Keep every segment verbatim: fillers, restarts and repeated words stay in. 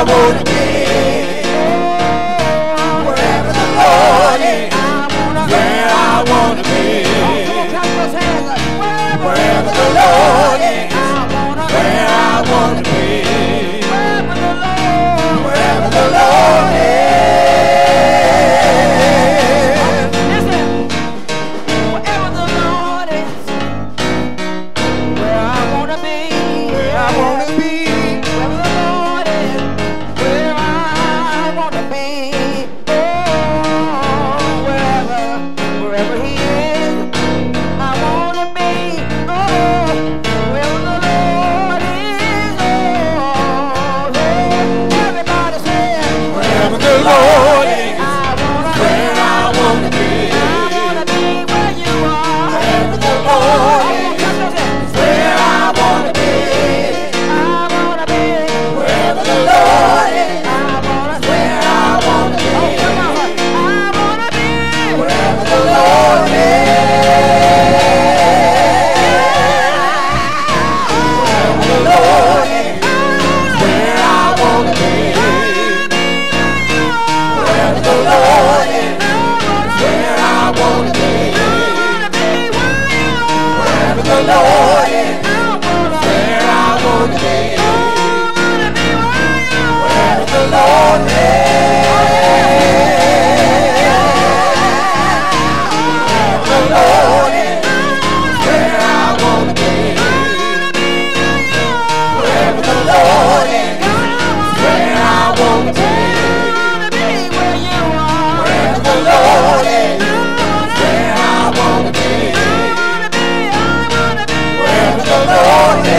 wanna be. Wherever the Lord is, where I wanna be. Wherever the Lord is, where I wanna be. Wherever the Lord is. Listen, wherever the Lord is, where I wanna be. Where I wanna be. Wherever the Lord is, where I wanna be. Oh, wherever, wherever He is, I wanna be. Oh, wherever the Lord is. Oh, everybody say, wherever the Lord is, where I wanna be. I wanna be where you are. Wherever the Lord is, where I wanna be. I wanna be wherever the Lord is. I wanna where I wanna be. Oh, come on. I wanna be wherever the Lord is. Wherever the Lord is, where I wanna be. Wherever the Lord is, where I wanna be. Wherever the Lord is, where I wanna be. Wherever the Lord is, wherever the Lord is, where I wanna be. Wherever the Lord is, where I wanna be. Wherever the Lord is, where I wanna be. Wherever the Lord is.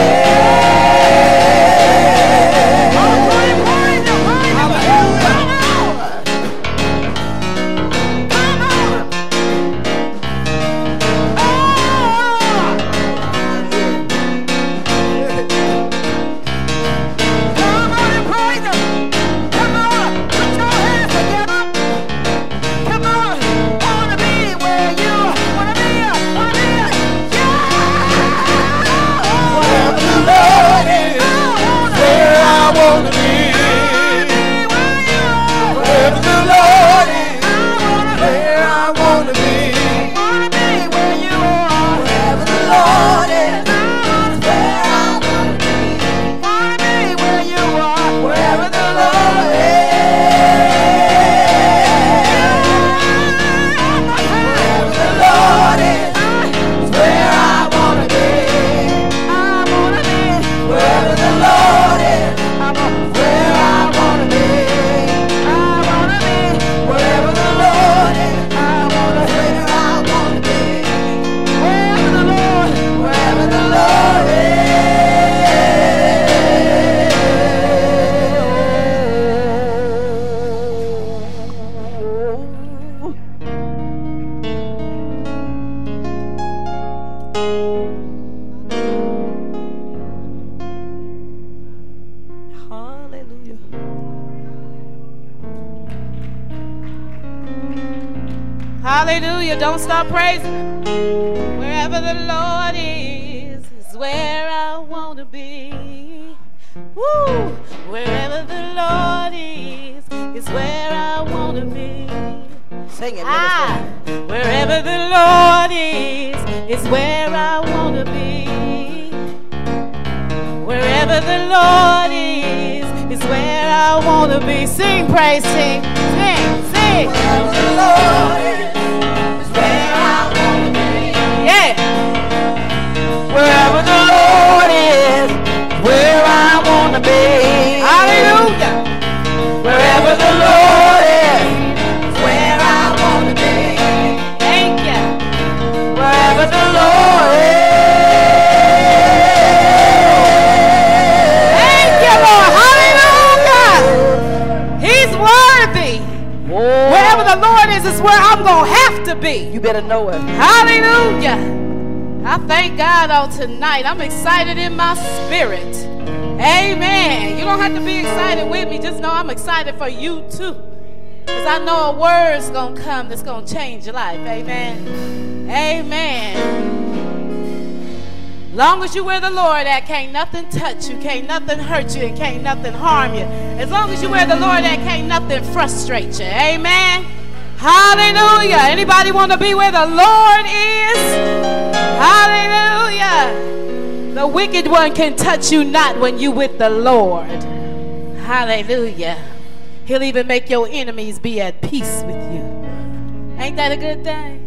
Hallelujah. Don't stop praising Him. Wherever the Lord is, is where I want to be. Woo! Wherever the Lord is, is where I want to be. Sing it, ah, wherever the Lord is, is where I want to be. Wherever the Lord is, is where I want to be. Sing, praise, sing, sing, sing. Wherever the Lord is, is where I want to be. Yeah. Wherever the Lord is, where I want to be. Hallelujah. Wherever the Lord is, is where I want to be. Thank you. Wherever the Lord is. Thank you, Lord. Hallelujah. He's worthy. Whoa. Wherever the Lord is, is where I'm going to have to be. You better know it. Hallelujah. I thank God on tonight. I'm excited in my spirit. Amen. You don't have to be excited with me. Just know I'm excited for you too. Because I know a word's going to come that's going to change your life. Amen. Amen. Long as you where the Lord at, can't nothing touch you, can't nothing hurt you, and can't nothing harm you. As long as you where the Lord at, can't nothing frustrate you. Amen. Hallelujah. Anybody want to be where the Lord is? Hallelujah. The wicked one can touch you not when you with the Lord. Hallelujah. He'll even make your enemies be at peace with you. Ain't that a good thing?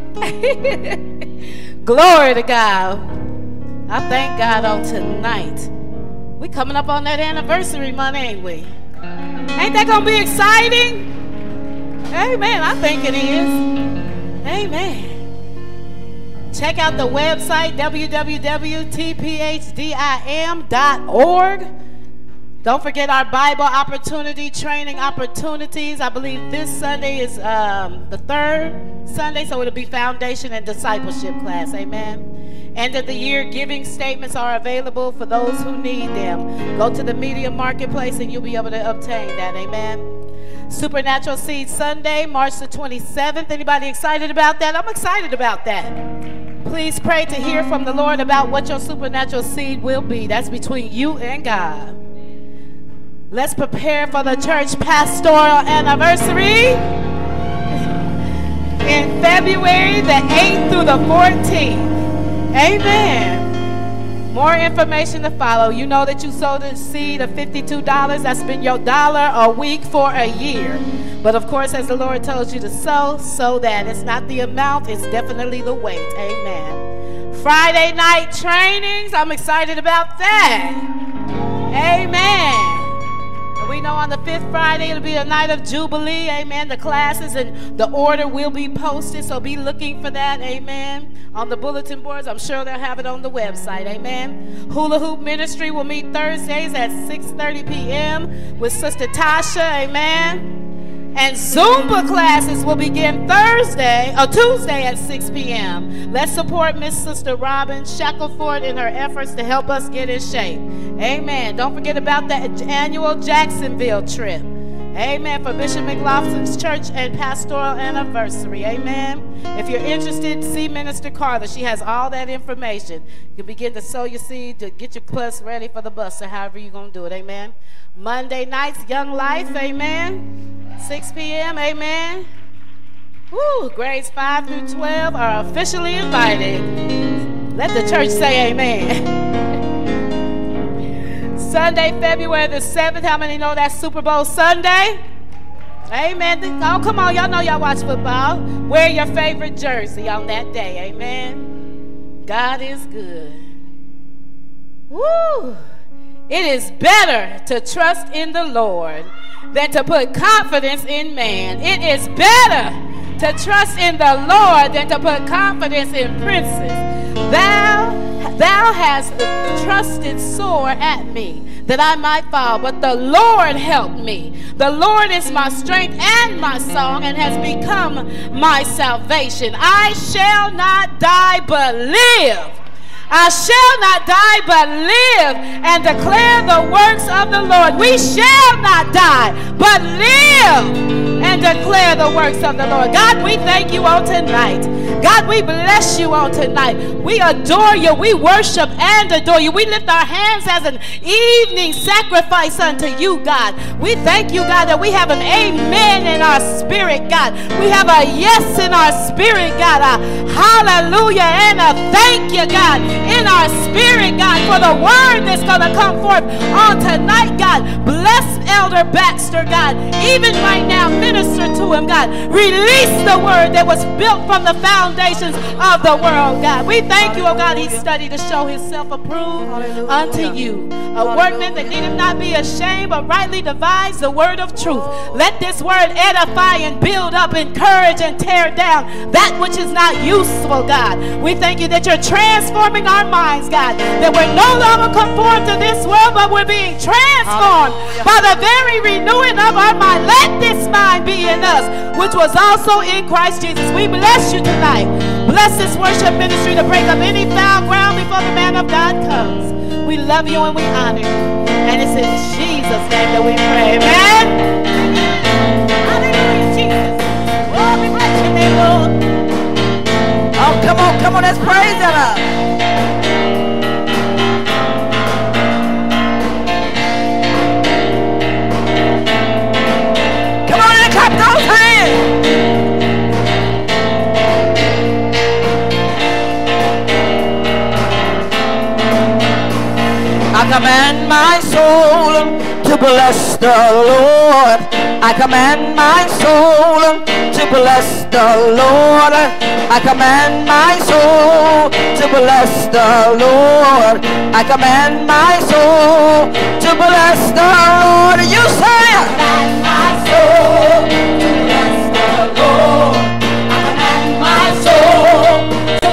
Glory to God. I thank God on tonight. We coming up on that anniversary month, ain't we? Ain't that going to be exciting? Amen. I think it is. Amen. Check out the website, w w w dot t p h d i m dot org. Don't forget our Bible opportunity, training opportunities. I believe this Sunday is um, the third Sunday, so it'll be foundation and discipleship class. Amen. End of the year giving statements are available for those who need them. Go to the Media Marketplace and you'll be able to obtain that. Amen. Supernatural Seed Sunday, March the twenty-seventh. Anybody excited about that? I'm excited about that. Please pray to hear from the Lord about what your supernatural seed will be. That's between you and God. Let's prepare for the church pastoral anniversary in February the eighth through the fourteenth. Amen. More information to follow. You know that you sowed a seed of fifty-two dollars. That's been your dollar a week for a year. But of course, as the Lord tells you to sow, sow that. It's not the amount, it's definitely the weight. Amen. Friday night trainings. I'm excited about that. Amen. We know on the fifth Friday it'll be a night of Jubilee. Amen. The classes and the order will be posted, so be looking for that. Amen. On the bulletin boards, I'm sure they'll have it on the website. Amen. Hula Hoop Ministry will meet Thursdays at six thirty p m with Sister Tasha. Amen. And Zumba classes will begin Thursday or Tuesday at six p m Let's support Miss Sister Robin Shackelford in her efforts to help us get in shape. Amen. Don't forget about the annual Jacksonville trip. Amen. For Bishop McLaughlin's church and pastoral anniversary. Amen. If you're interested, see Minister Carla. She has all that information. You can begin to sow your seed to get your plus ready for the bus or however you're going to do it. Amen. Monday nights, Young Life. Amen. six p m Amen. Woo, grades five through twelve are officially invited. Let the church say amen. Sunday, February the seventh. How many know that's Super Bowl Sunday? Amen. Oh, come on. Y'all know y'all watch football. Wear your favorite jersey on that day. Amen. God is good. Woo. It is better to trust in the Lord than to put confidence in man. It is better to trust in the Lord than to put confidence in princes. Thou, thou hast trusted sore at me, that I might fall, but the Lord helped me. The Lord is my strength and my song, and has become my salvation. I shall not die but live. I shall not die but live and declare the works of the Lord. We shall not die but live and declare the works of the Lord. God, we thank you on tonight. God, we bless you on tonight. We adore you. We worship and adore you. We lift our hands as an evening sacrifice unto you, God. We thank you, God, that we have an amen in our spirit, God. We have a yes in our spirit, God. A hallelujah and a thank you, God, in our spirit, God, for the word that's going to come forth on tonight, God. Bless Elder Baxter, God. Even right now, minister to him, God. Release the word that was built from the foundations of the world, God. We thank you, oh God, he studied to show himself approved Hallelujah. Unto you. A Hallelujah. Workman that needeth not be ashamed, but rightly divides the word of truth. Let this word edify and build up, encourage and tear down that which is not useful, God. We thank you that you're transforming our minds, God, that we're no longer conformed to this world, but we're being transformed Hallelujah. By the very renewing of our mind. Let this mind be in us, which was also in Christ Jesus. We bless you tonight. Bless this worship ministry to break up any foul ground before the man of God comes. We love you and we honor you. And it's in Jesus' name that we pray. Amen. Hallelujah, Jesus. Oh, we bless your name, Lord. Oh, come on, come on, let's praise him up. command my soul to bless the Lord. I command my soul to bless the Lord. I command my soul to bless the Lord. I command my soul to bless the Lord. You say it. Command my soul to bless the Lord. I command my soul to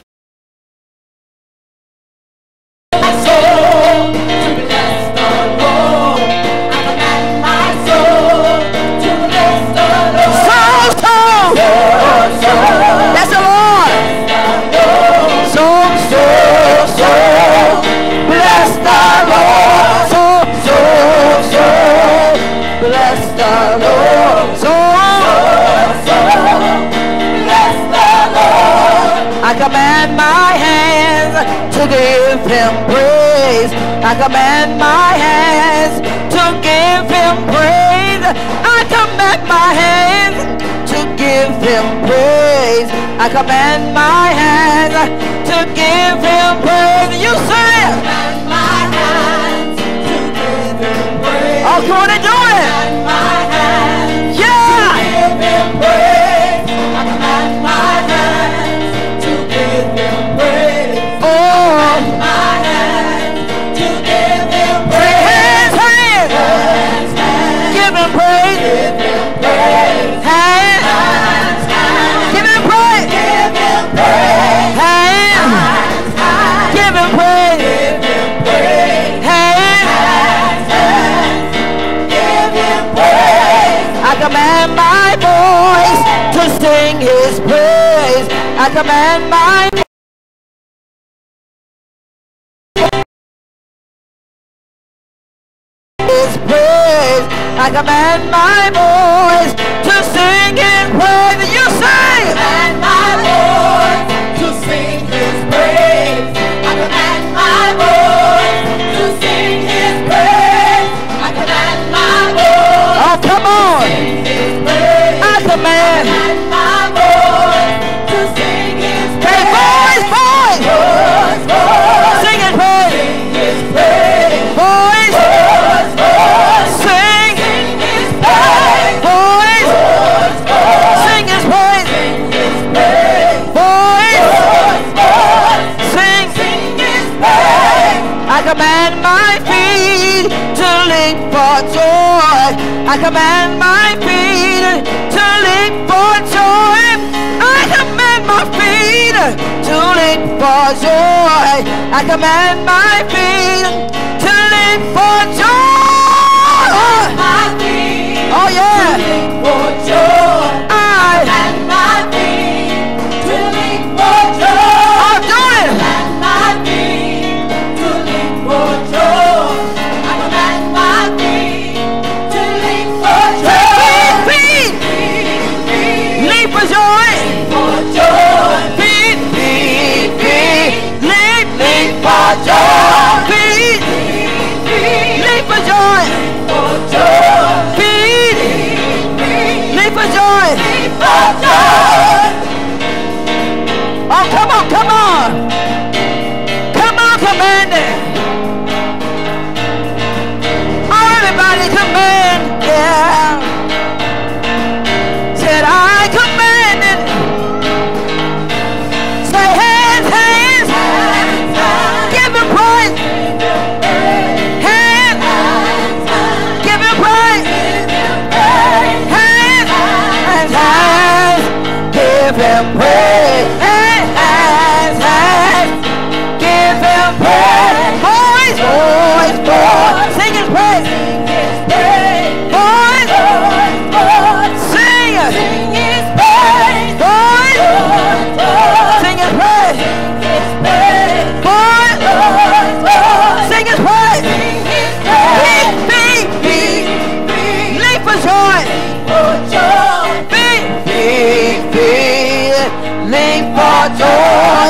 my soul to bless the Lord. I command my soul to bless the Lord. Soul, soul, soul, soul. That's the Lord. Soul, soul, soul. Bless the Lord. Soul, soul, soul. Bless the Lord. Soul, soul. Bless the Lord. I command my hands to give him praise. I command my hands to give him praise. I command my hands to give him praise. I command my hands to give him praise. You say it. Command my hands to give him praise. Oh, come on and do it. Command my hands yeah. to give him praise. I command my hands to give him praise. Oh. Command my hands to give him praise. Hands, hands. Hands, hands. Give him praise. Give him praise. Hands. Hands, hands. Give him praise. Give him praise. Hands. Hands, hands. Give him praise. Give him praise. Hands. Hands, hands. Give him praise. I command my voice to sing his praise. I command my his praise. I command my voice to sing his praise. You say, command my voice to sing his praise. I command my voice to sing his praise. I command my voice. Oh, come on. To sing his praise. I command. I command my voice to sing his praise. Hey, voice, voice. Voice, voice. Sing his praise. Sing his praise. Voice. Voice, voice. Sing. Sing his praise. Voice. Voice, voice. Sing his praise. Sing his praise. Voice. Voice, voice. Sing. Sing his praise. I command my feet to leap for joy. I command my feet to leap for joy. I command my feet to leap for joy. I command my feet to leap for joy. My feet oh yeah. To leap for joy. I command my feet to leap for joy. I'm doing it. I command my feet to leap for joy. I command my feet to leap for joy. Feet, feet, feet, leap for joy. Leap for joy. Feet, feet, feet, leap, leap for joy. Feet, feet, feet, leap for joy. Leap for joy. Feet, feet, feet, leap for joy. Leap for joy. Oh, come on, come on. Come on, command it. Oh, everybody command, yeah. Said I command it. Say hands, hands, hands, hands. Give him praise. Hands, hands, give him praise. Hands, hands, hands, give him praise. Hands, hands, hands, give him praise. Voice, voice, voice, sing his praise. Voice, voice, voice, sing it. Sing his praise. Voice, voice, voice, sing his praise. Voice, voice, voice, sing his praise. Beat, beat, beat, leap for joy. Beat, beat, beat, leap for joy.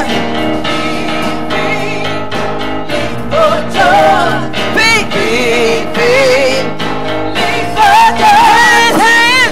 Beat, beat, beat, leap for joy. Hands,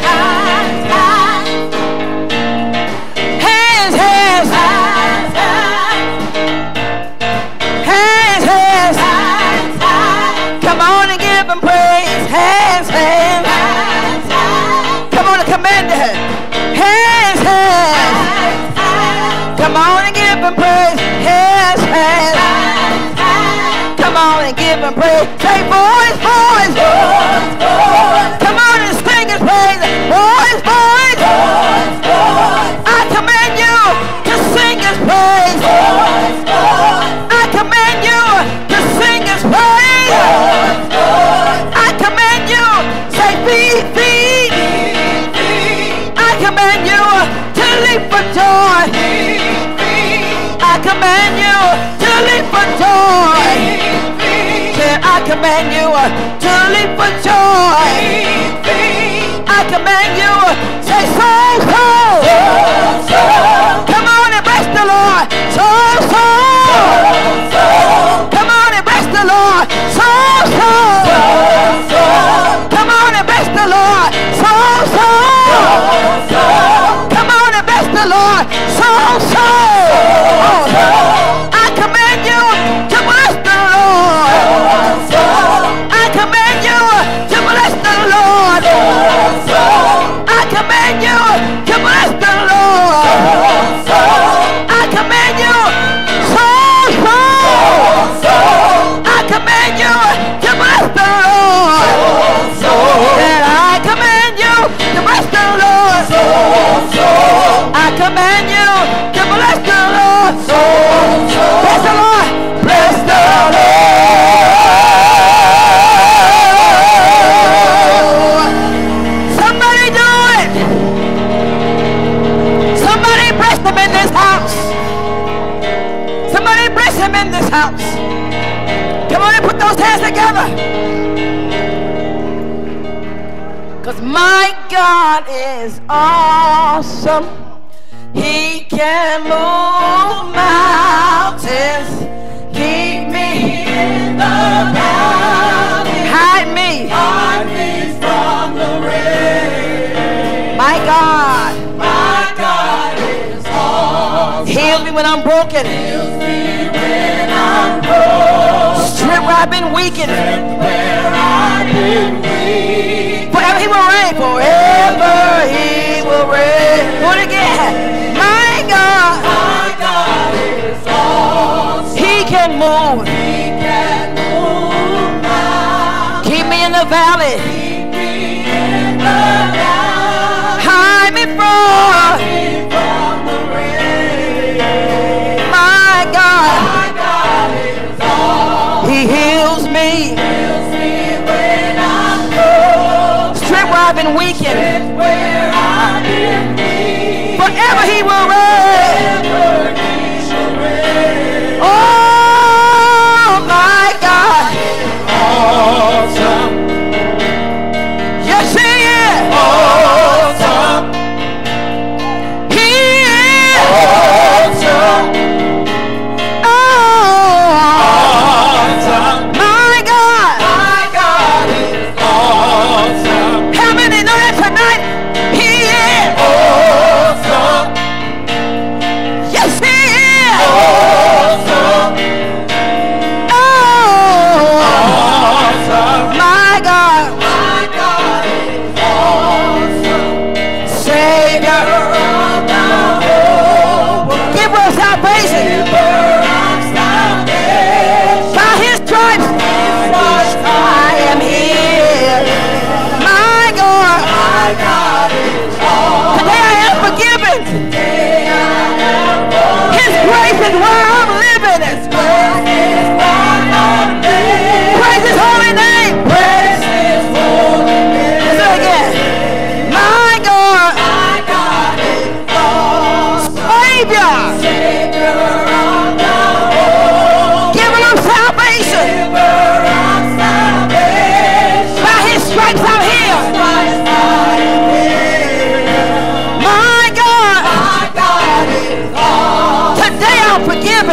hands, hands, hands, hands, hands, hands, Come on and give him praise. Hands, hands. Come on and command it. Hands, hands. Come on and give him praise. Hands, hands. Come on and give him praise. Say voice, voice. Come on and sing his praise. Voice, voice. I command you to sing his praise. I command you to sing his praise. I command you, say feed, feed. I command you to leap for joy. I command you to leap for joy. Say, I command you to leap for joy. I command you, say soul, soul. Come on and bless the Lord. Soul, soul. Come on and bless the Lord. Soul, soul. Come on and bless the Lord. Soul, soul. Come on and bless the Lord. Soul, soul. I command you to bless the Lord. I command you to bless the Lord. I command you to bless the Lord. I command you, soul, soul. I command you to bless the Lord. That I command you to bless the Lord. I command you to bless the Lord. Bless the Lord. Bless the Lord. Somebody do it. Somebody bless him in this house. Somebody bless him in this house. Come on and put those hands together. Because my God is awesome. He can move mountains. Keep me in the valley. Hide me. Hide me from the rain. My God. My God is awesome. Heal me when I'm broken. Heal me when I'm broken. Strength where I've been weakened. Strength where I've been weak. Forever he will reign. Forever he will reign. Do it again. My God. My God is awesome. He can move. He can move now. Keep me in the valley. Keep me in the valley. Hide me from, from the rain. My God. My God is awesome. He heals me. Heals me when I'm low. Strength where I've been weakened. Strength where I've been weak. Forever he will reign. Forever he shall reign. Oh my God. Awesome. Yes he is. Awesome. He is. Awesome. Oh. Awesome. My God. My God is awesome. How many know that tonight? He is. Awesome. Yes he is. Awesome. Oh. Awesome. My God. My God is awesome. Savior of the whole world. Giver of salvation. Giver of salvation. By his stripes, I am healed. My God. My God is awesome. Today I am forgiven. Today I am forgiven. His grace is where I'm living. His grace is where I'm living. Praise his holy name. Praise his holy name. Let's do it again. My God. My God is awesome. Savior. Savior of the whole. Giver of salvation. Giver of salvation. By his stripes I'm healed. My God. My God is awesome. Today I'm forgiven.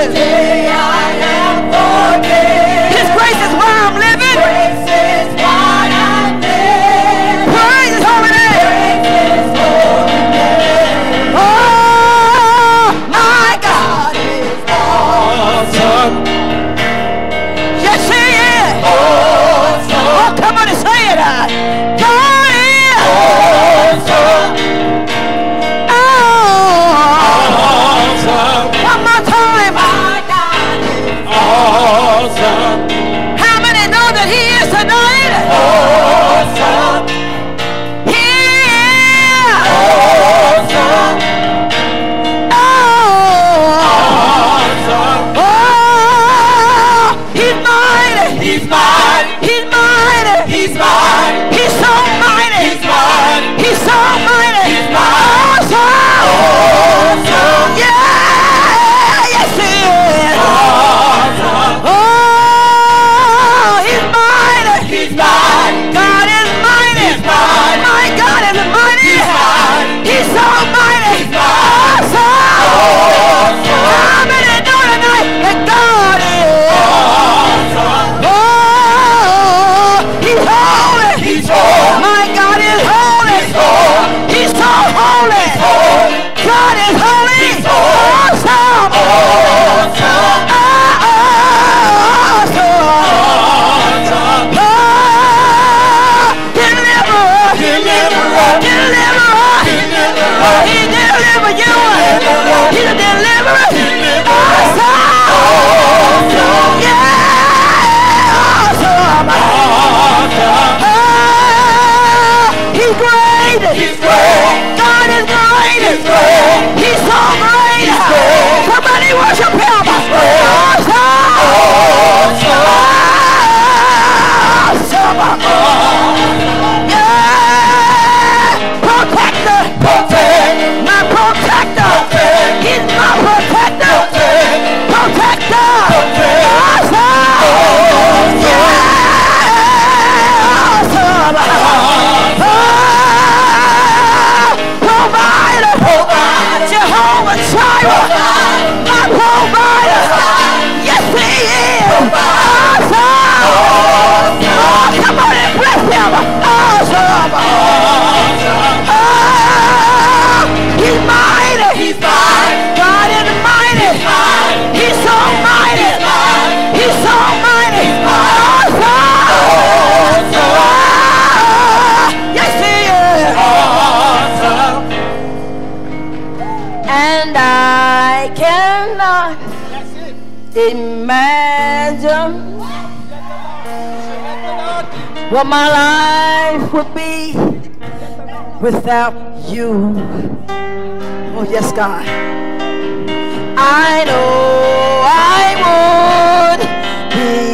imagine what my life would be without you. Oh, yes, God. I know I would be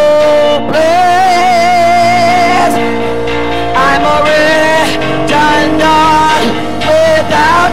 hopeless. I'm already done, done without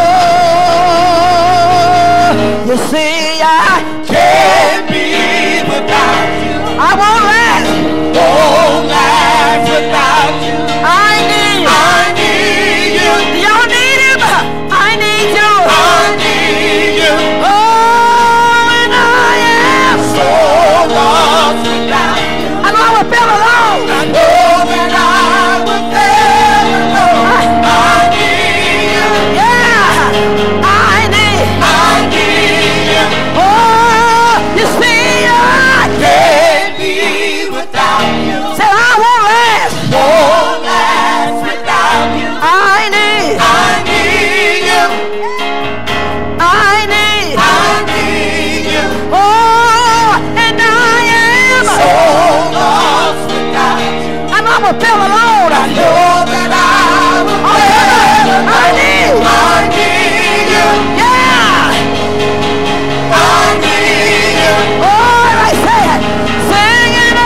you. You see, I can't be without you. I won't last, won't last without you. I need, I need you. Y'all need him. I need you. I need you. Oh, and I am so lost without you. I know I would feel alone. I know that I would feel alone. I, I need you. Yeah, I need, I need you. Oh, you see, I can't be without you. Say I won't last, won't last without you. I need, I need you. I need, I need you. Oh, and I am so lost without you. I know I would feel alone. I know that I would oh, feel alone. I need, I need you. Yeah, I need you. Oh, I say it, sing it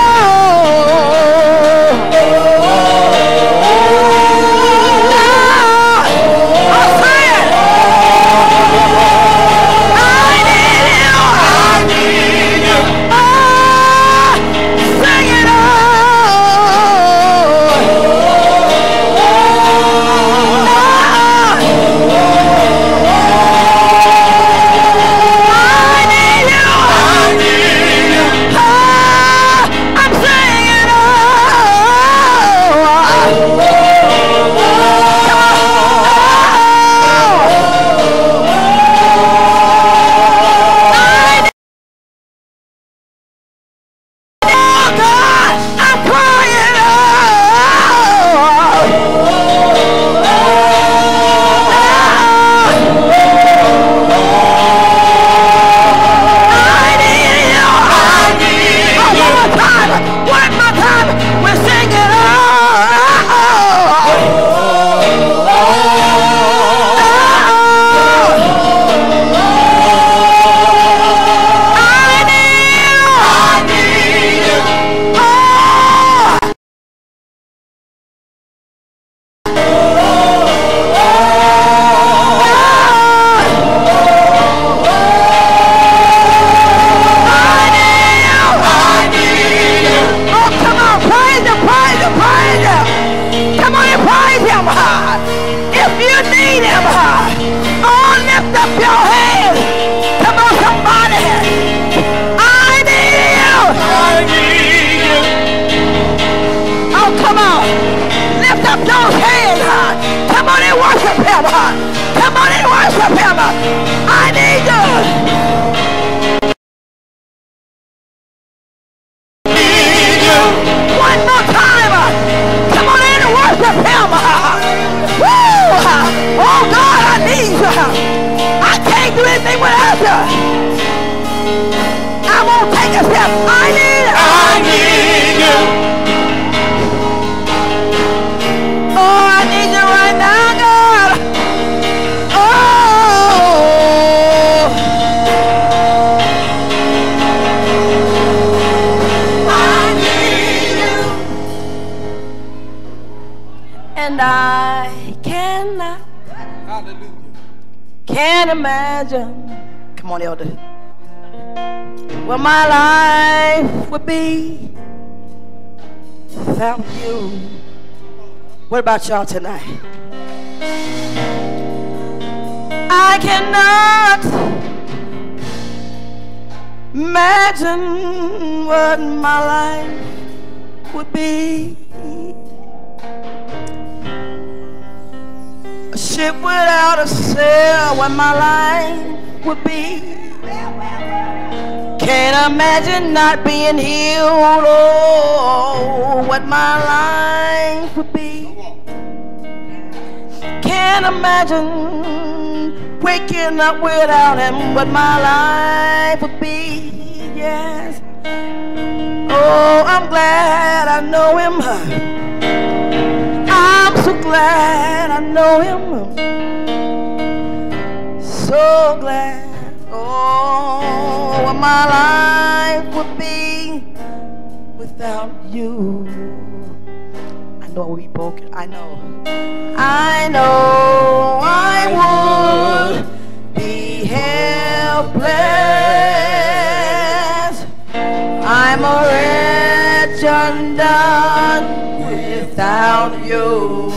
oh. I'll say it. I need you. I need you. Oh, sing it I need you. I need you. Oh, I'm singing oh, God, I'm crying I need you. I need you. One more time. One more time. We're singing I need you. I need you. Oh. I need you. I need you. Oh, come on, praise him, praise him, praise him. Come on and praise him. huh? If you need him, huh? oh, lift up your hand. Come on, somebody. I need you. I need you. Oh, come on. Lift up those hands. huh? Come on and worship him. huh? Come on and worship him. I need you. Need you. One more time. Come on in and worship him. Woo! Oh God, I need you. I can't do anything without you. I won't take a step. I need you. I need you. Oh, I need you right now, God. Oh. I need you. And I cannot, Hallelujah. can't imagine. Come on, elder. What my life would be without you. What about y'all tonight? I cannot imagine what my life would be. A ship without a sail, what my life would be. Can't imagine not being healed, oh, what my life would be. Can't imagine waking up without him, what my life would be. yes. Oh, I'm glad I know him. I'm so glad I know him. So glad. Oh, what my life would be without you. I know I would be broken. I know. I know I would be helpless. I'm a wretch undone without you.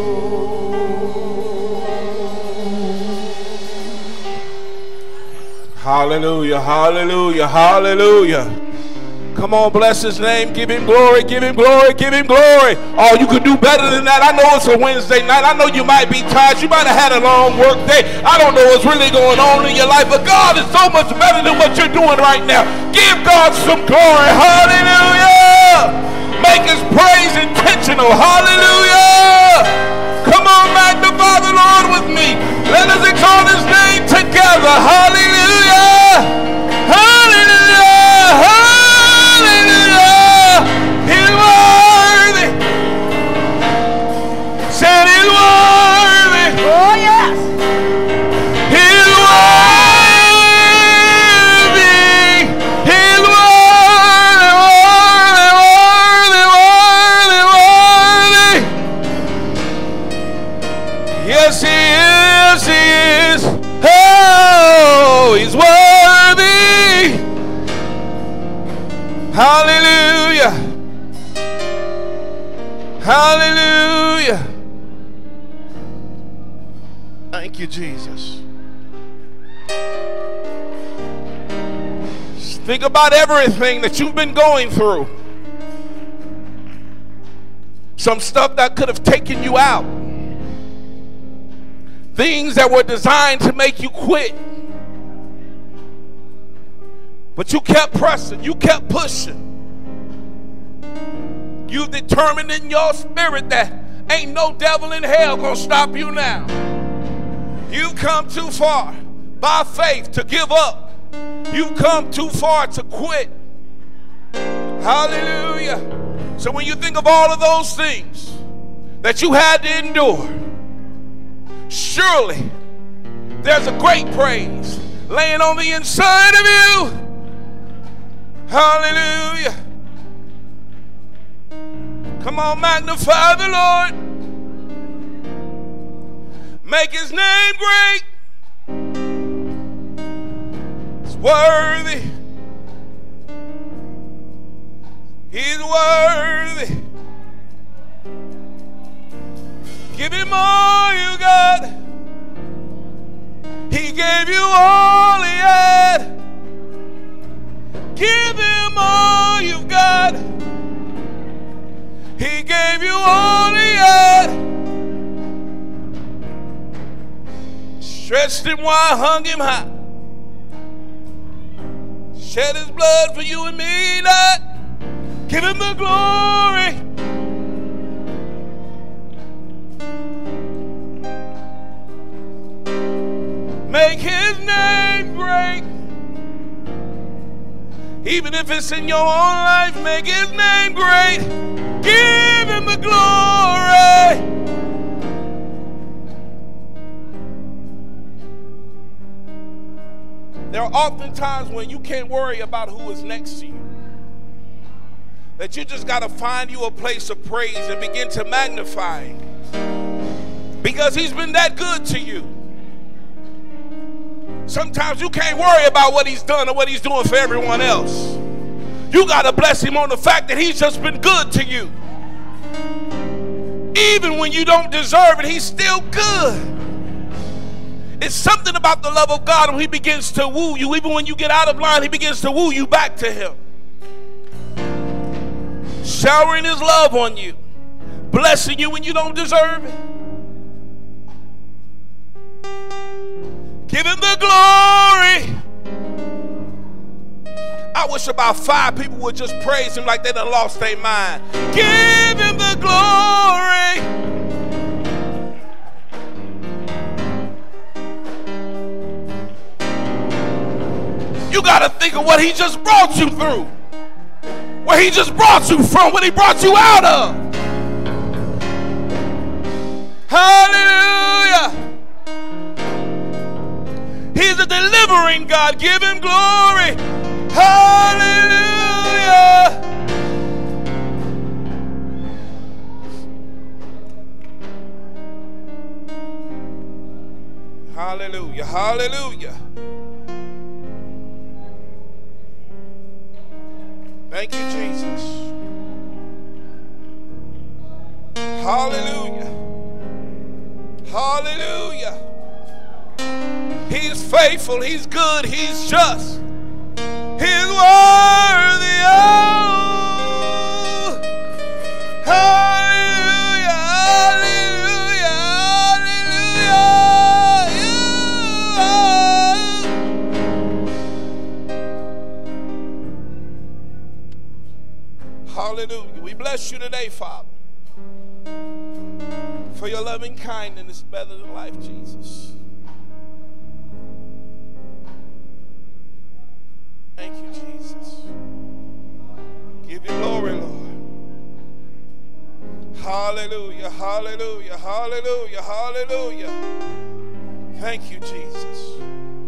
Hallelujah, hallelujah, hallelujah. Come on, bless his name. Give him glory, give him glory, give him glory. Oh, you can do better than that. I know it's a Wednesday night. I know you might be tired. You might have had a long work day. I don't know what's really going on in your life, but God is so much better than what you're doing right now. Give God some glory. Hallelujah. Make his praise intentional. Hallelujah. Come on, magnify the Lord with me. Let us exalt his name together. Hallelujah. Hallelujah. Hallelujah. He's worthy. Said he's worthy. Oh, yes. He's worthy. He's worthy, worthy, worthy, worthy, worthy. Yes, he is, he is. Oh, he's worthy. Hallelujah. Hallelujah. Thank you, Jesus. Think about everything that you've been going through. Some stuff that could have taken you out. Things that were designed to make you quit. But you kept pressing. You kept pushing. You've determined in your spirit that ain't no devil in hell gonna stop you now. You've come too far by faith to give up. You've come too far to quit. Hallelujah. So when you think of all of those things that you had to endure, surely there's a great praise laying on the inside of you. Hallelujah. Come on, magnify the Lord. Make his name great. He's worthy. He's worthy. Give him all you got. He gave you all he had. Give him all you've got. He gave you all he had. Stretched him wide, hung him high. Shed his blood for you and me, Lord. Give him the glory. Make his name great. Even if it's in your own life, make his name great. Give him the glory. There are often times when you can't worry about who is next to you. That you just got to find you a place of praise and begin to magnify him. Because he's been that good to you. Sometimes you can't worry about what he's done or what he's doing for everyone else. You got to bless him on the fact that he's just been good to you. Even when you don't deserve it, he's still good. It's something about the love of God when he begins to woo you. Even when you get out of line, he begins to woo you back to him. Showering his love on you. Blessing you when you don't deserve it. Give him the glory. I wish about five people would just praise him like they done lost their mind. Give him the glory. You got to think of what he just brought you through, where he just brought you from, what he brought you out of. Hallelujah. He's a delivering God. Give him glory. Hallelujah. Hallelujah. Hallelujah. Thank you, Jesus. Hallelujah. Hallelujah. He's faithful. He's good. He's just. He's worthy. Oh, hallelujah. Hallelujah. Hallelujah. Hallelujah. We bless you today, Father, for your loving kindness is better than life, Jesus. Thank you, Jesus. Give you glory, Lord. Hallelujah, hallelujah, hallelujah, hallelujah. Thank you, Jesus.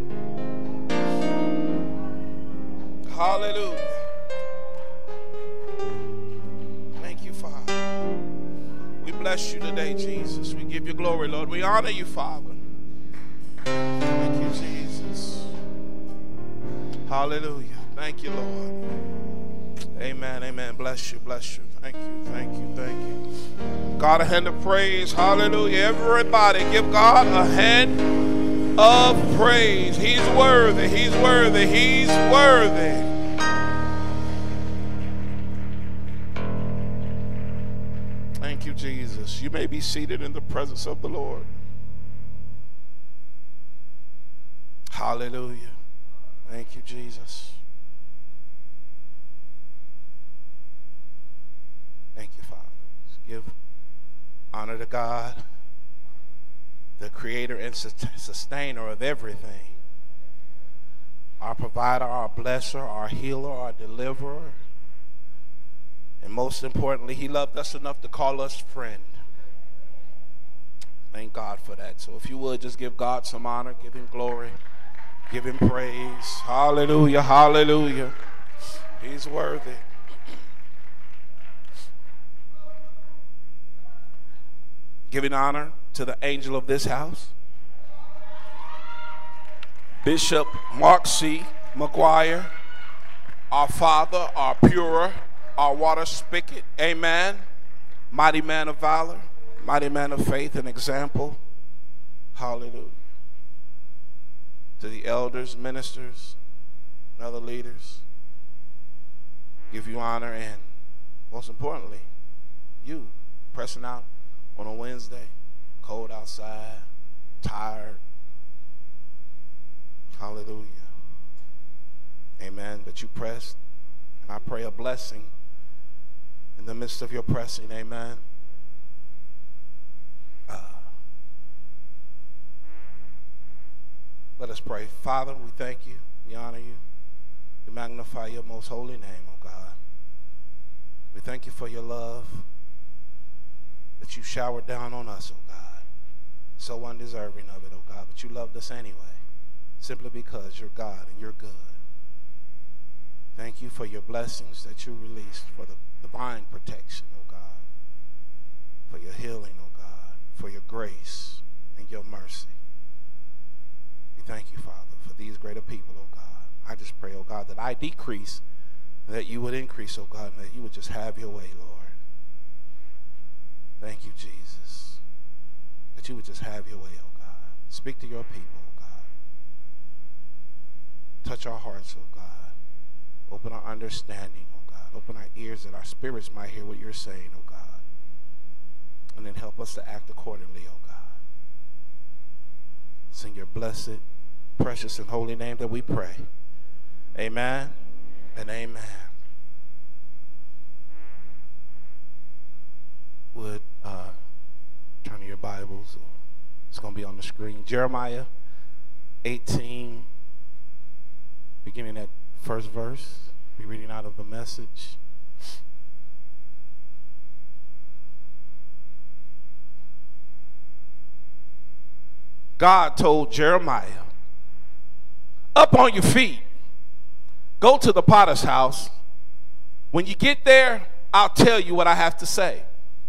Hallelujah. Thank you, Father. We bless you today, Jesus. We give you glory, Lord. We honor you, Father. Thank you, Jesus. Hallelujah. Thank you, Lord. Amen. Amen. Bless you. Bless you. Thank you. Thank you. Thank you. God, a hand of praise. Hallelujah. Everybody give God a hand of praise. He's worthy. He's worthy. He's worthy. Thank you, Jesus. You may be seated in the presence of the Lord. Hallelujah. Thank you, Jesus. Thank you, Father. Give honor to God, the creator and sustainer of everything. Our provider, our blesser, our healer, our deliverer. And most importantly, he loved us enough to call us friend. Thank God for that. So if you would, just give God some honor, give him glory. Give him praise. Hallelujah. Hallelujah. He's worthy. Giving honor to the angel of this house, Bishop Mark C. McGuire, our father, our purer, our water spigot. Amen. Mighty man of valor, mighty man of faith and example. Hallelujah. To the elders, ministers, and other leaders, give you honor, and most importantly, you pressing out on a Wednesday, cold outside, tired. Hallelujah. Amen. But you pressed, and I pray a blessing in the midst of your pressing. Amen. Uh, Let us pray. Father, we thank you. We honor you. We magnify your most holy name, oh God. We thank you for your love that you showered down on us, oh God. So undeserving of it, oh God, but you loved us anyway, simply because you're God and you're good. Thank you for your blessings that you released, for the divine protection, oh God, for your healing, oh God, for your grace and your mercy. Thank you, Father, for these greater people, oh God. I just pray, oh God, that I decrease, and that you would increase, oh God, and that you would just have your way, Lord. Thank you, Jesus, that you would just have your way, oh God. Speak to your people, oh God. Touch our hearts, oh God. Open our understanding, oh God. Open our ears that our spirits might hear what you're saying, oh God. And then help us to act accordingly, oh God. It's in your blessed, precious, and holy name that we pray. Amen and amen. Would uh, turn to your Bibles. Or it's going to be on the screen. Jeremiah eighteen, beginning at first verse. Be reading out of the Message. God told Jeremiah, up on your feet, go to the potter's house. When you get there, I'll tell you what I have to say.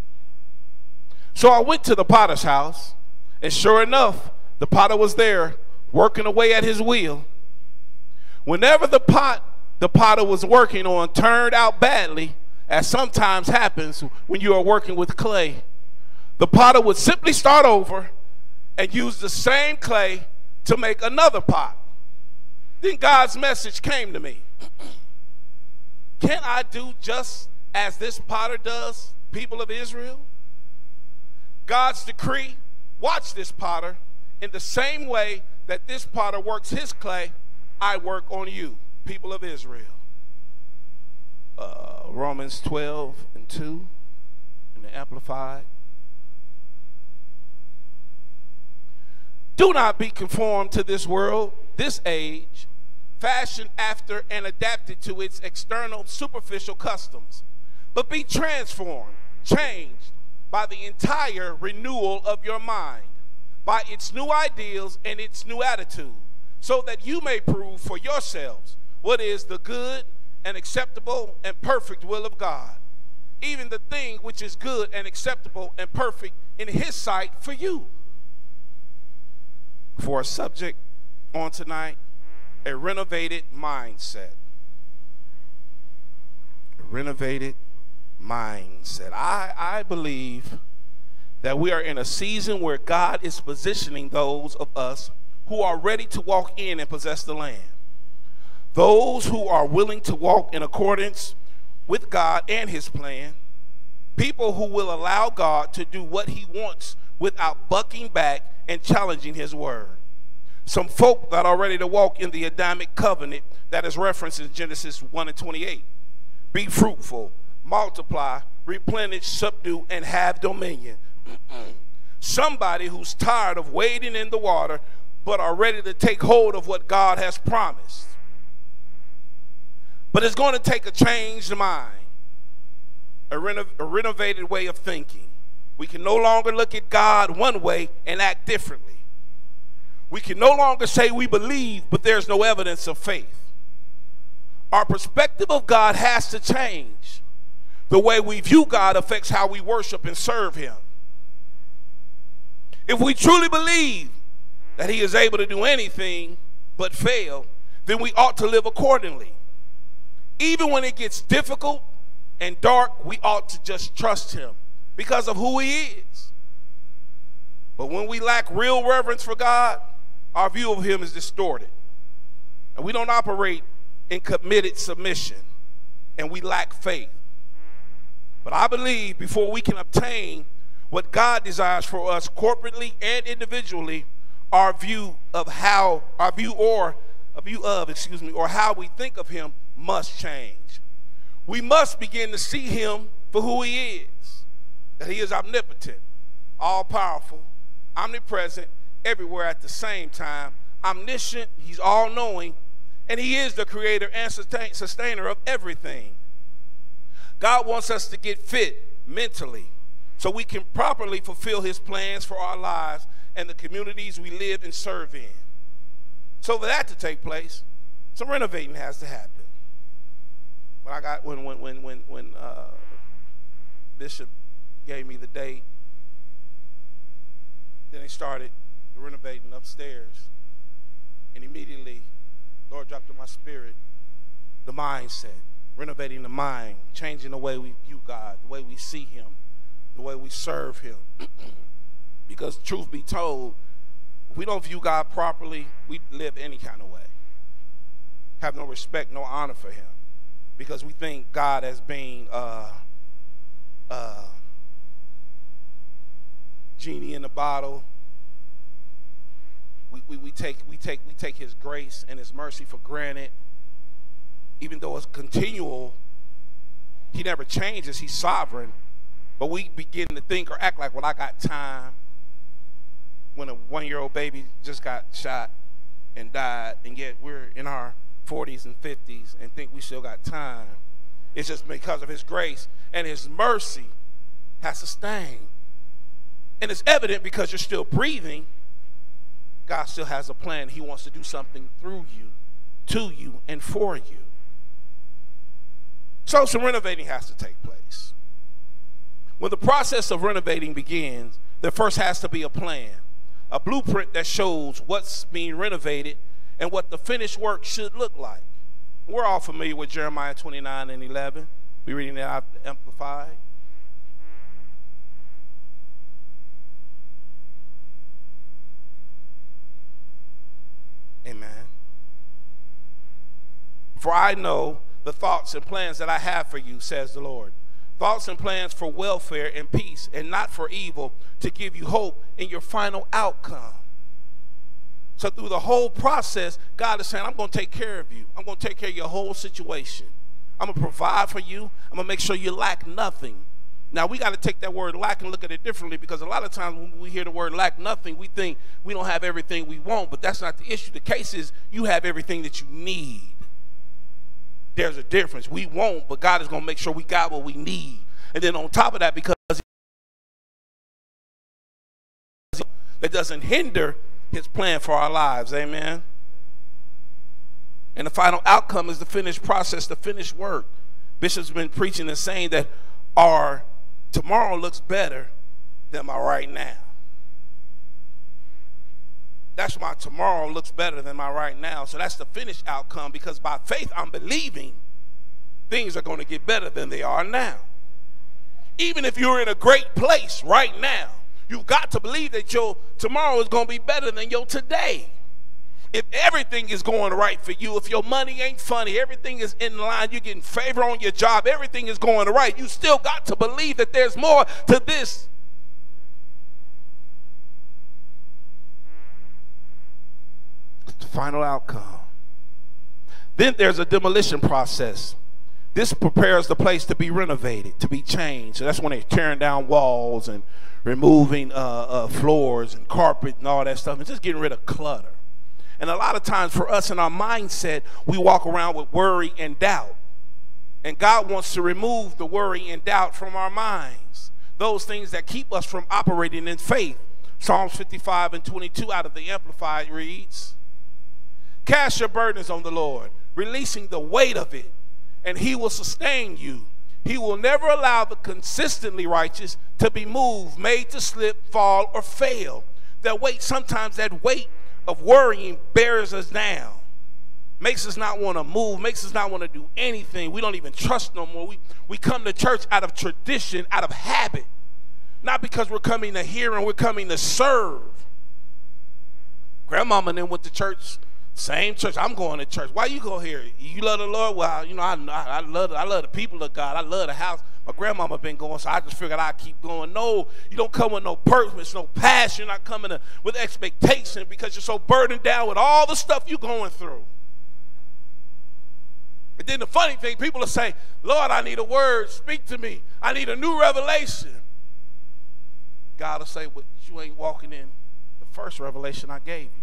So I went to the potter's house, and sure enough, the potter was there working away at his wheel. Whenever the pot the potter was working on turned out badly, as sometimes happens when you are working with clay, the potter would simply start over and use the same clay to make another pot. Then God's message came to me. Can't I do just as this potter does, people of Israel? God's decree, watch this potter. In the same way that this potter works his clay, I work on you, people of Israel. Uh, Romans twelve and two in the Amplified. Do not be conformed to this world, this age, fashioned after and adapted to its external superficial customs, but be transformed, changed by the entire renewal of your mind, by its new ideals and its new attitude, so that you may prove for yourselves what is the good and acceptable and perfect will of God, even the thing which is good and acceptable and perfect in his sight for you. For a subject on tonight, a renovated mindset. A renovated mindset. I, I believe that we are in a season where God is positioning those of us who are ready to walk in and possess the land. Those who are willing to walk in accordance with God and his plan. People who will allow God to do what he wants without bucking back and challenging his word. Some folk that are ready to walk in the Adamic covenant that is referenced in Genesis one and twenty-eight. Be fruitful, multiply, replenish, subdue, and have dominion. Somebody who's tired of wading in the water but are ready to take hold of what God has promised. But it's going to take a changed mind, a, reno a renovated way of thinking. We can no longer look at God one way and act differently. We can no longer say we believe, but there's no evidence of faith. Our perspective of God has to change. The way we view God affects how we worship and serve him. If we truly believe that he is able to do anything but fail, then we ought to live accordingly. Even when it gets difficult and dark, we ought to just trust him because of who he is. But when we lack real reverence for God, our view of him is distorted. And we don't operate in committed submission, and we lack faith. But I believe before we can obtain what God desires for us corporately and individually, our view of how, our view or, a view of, excuse me, or how we think of him must change. We must begin to see him for who he is, that he is omnipotent, all-powerful, omnipresent, everywhere at the same time, omniscient, he's all-knowing, and he is the creator and sustain, sustainer of everything. God wants us to get fit mentally so we can properly fulfill his plans for our lives and the communities we live and serve in. So for that to take place, some renovating has to happen. When I got when when when when when uh, Bishop gave me the date, then he started renovating upstairs, and immediately Lord dropped in my spirit the mindset, renovating the mind, changing the way we view God, the way we see him, the way we serve him. Because truth be told, if we don't view God properly, we live any kind of way, have no respect, no honor for him, because we think God as being uh, uh, genie in the bottle. We, we, we, take, we, take, we take his grace and his mercy for granted. Even though it's continual, he never changes, he's sovereign. But we begin to think or act like, well, I got time. When a one-year-old baby just got shot and died, and yet we're in our forties and fifties and think we still got time. It's just because of his grace and his mercy has sustained. And it's evident because you're still breathing. God still has a plan. He wants to do something through you, to you, and for you. So some renovating has to take place. When the process of renovating begins, there first has to be a plan, a blueprint that shows what's being renovated and what the finished work should look like. We're all familiar with Jeremiah twenty-nine and eleven. We're reading it out Amplified. Amen. For I know the thoughts and plans that I have for you, says the Lord. Thoughts and plans for welfare and peace, and not for evil, to give you hope in your final outcome. So through the whole process, God is saying, I'm going to take care of you. I'm going to take care of your whole situation. I'm going to provide for you. I'm going to make sure you lack nothing. Now, we got to take that word lack and look at it differently, because a lot of times when we hear the word lack nothing, we think we don't have everything we want, but that's not the issue. The case is you have everything that you need. There's a difference. We won't, but God is going to make sure we got what we need. And then on top of that, because that doesn't hinder his plan for our lives. Amen. And the final outcome is the finished process, the finished work. Bishop's been preaching and saying that our tomorrow looks better than my right now. That's why tomorrow looks better than my right now. So that's the finished outcome, because by faith I'm believing things are going to get better than they are now. Even if you're in a great place right now, you've got to believe that your tomorrow is going to be better than your today. If everything is going right for you, if your money ain't funny, everything is in line, you're getting favor on your job, everything is going right, you still got to believe that there's more to this. The final outcome. Then there's a demolition process. This prepares the place to be renovated, to be changed. So that's when they're tearing down walls and removing uh, uh, floors and carpet and all that stuff, and just getting rid of clutter. And a lot of times for us in our mindset, we walk around with worry and doubt. And God wants to remove the worry and doubt from our minds, those things that keep us from operating in faith. Psalms fifty-five and twenty-two out of the Amplified reads, cast your burdens on the Lord, releasing the weight of it, and he will sustain you. He will never allow the consistently righteous to be moved, made to slip, fall, or fail. That weight, sometimes that weight of worrying bears us down, makes us not want to move, makes us not want to do anything. We don't even trust no more. We, we come to church out of tradition, out of habit, not because we're coming to hear and we're coming to serve. Grandmama then went to church, same church. I'm going to church. Why you go here? You love the Lord? Well, you know, I, I, love, I love the people of God. I love the house. My grandmama been going, so I just figured I'd keep going. No, you don't come with no purpose, no passion. You're not coming to, with expectation, because you're so burdened down with all the stuff you're going through. And then the funny thing, people will say, Lord, I need a word. Speak to me. I need a new revelation. God will say, well, you ain't walking in the first revelation I gave you.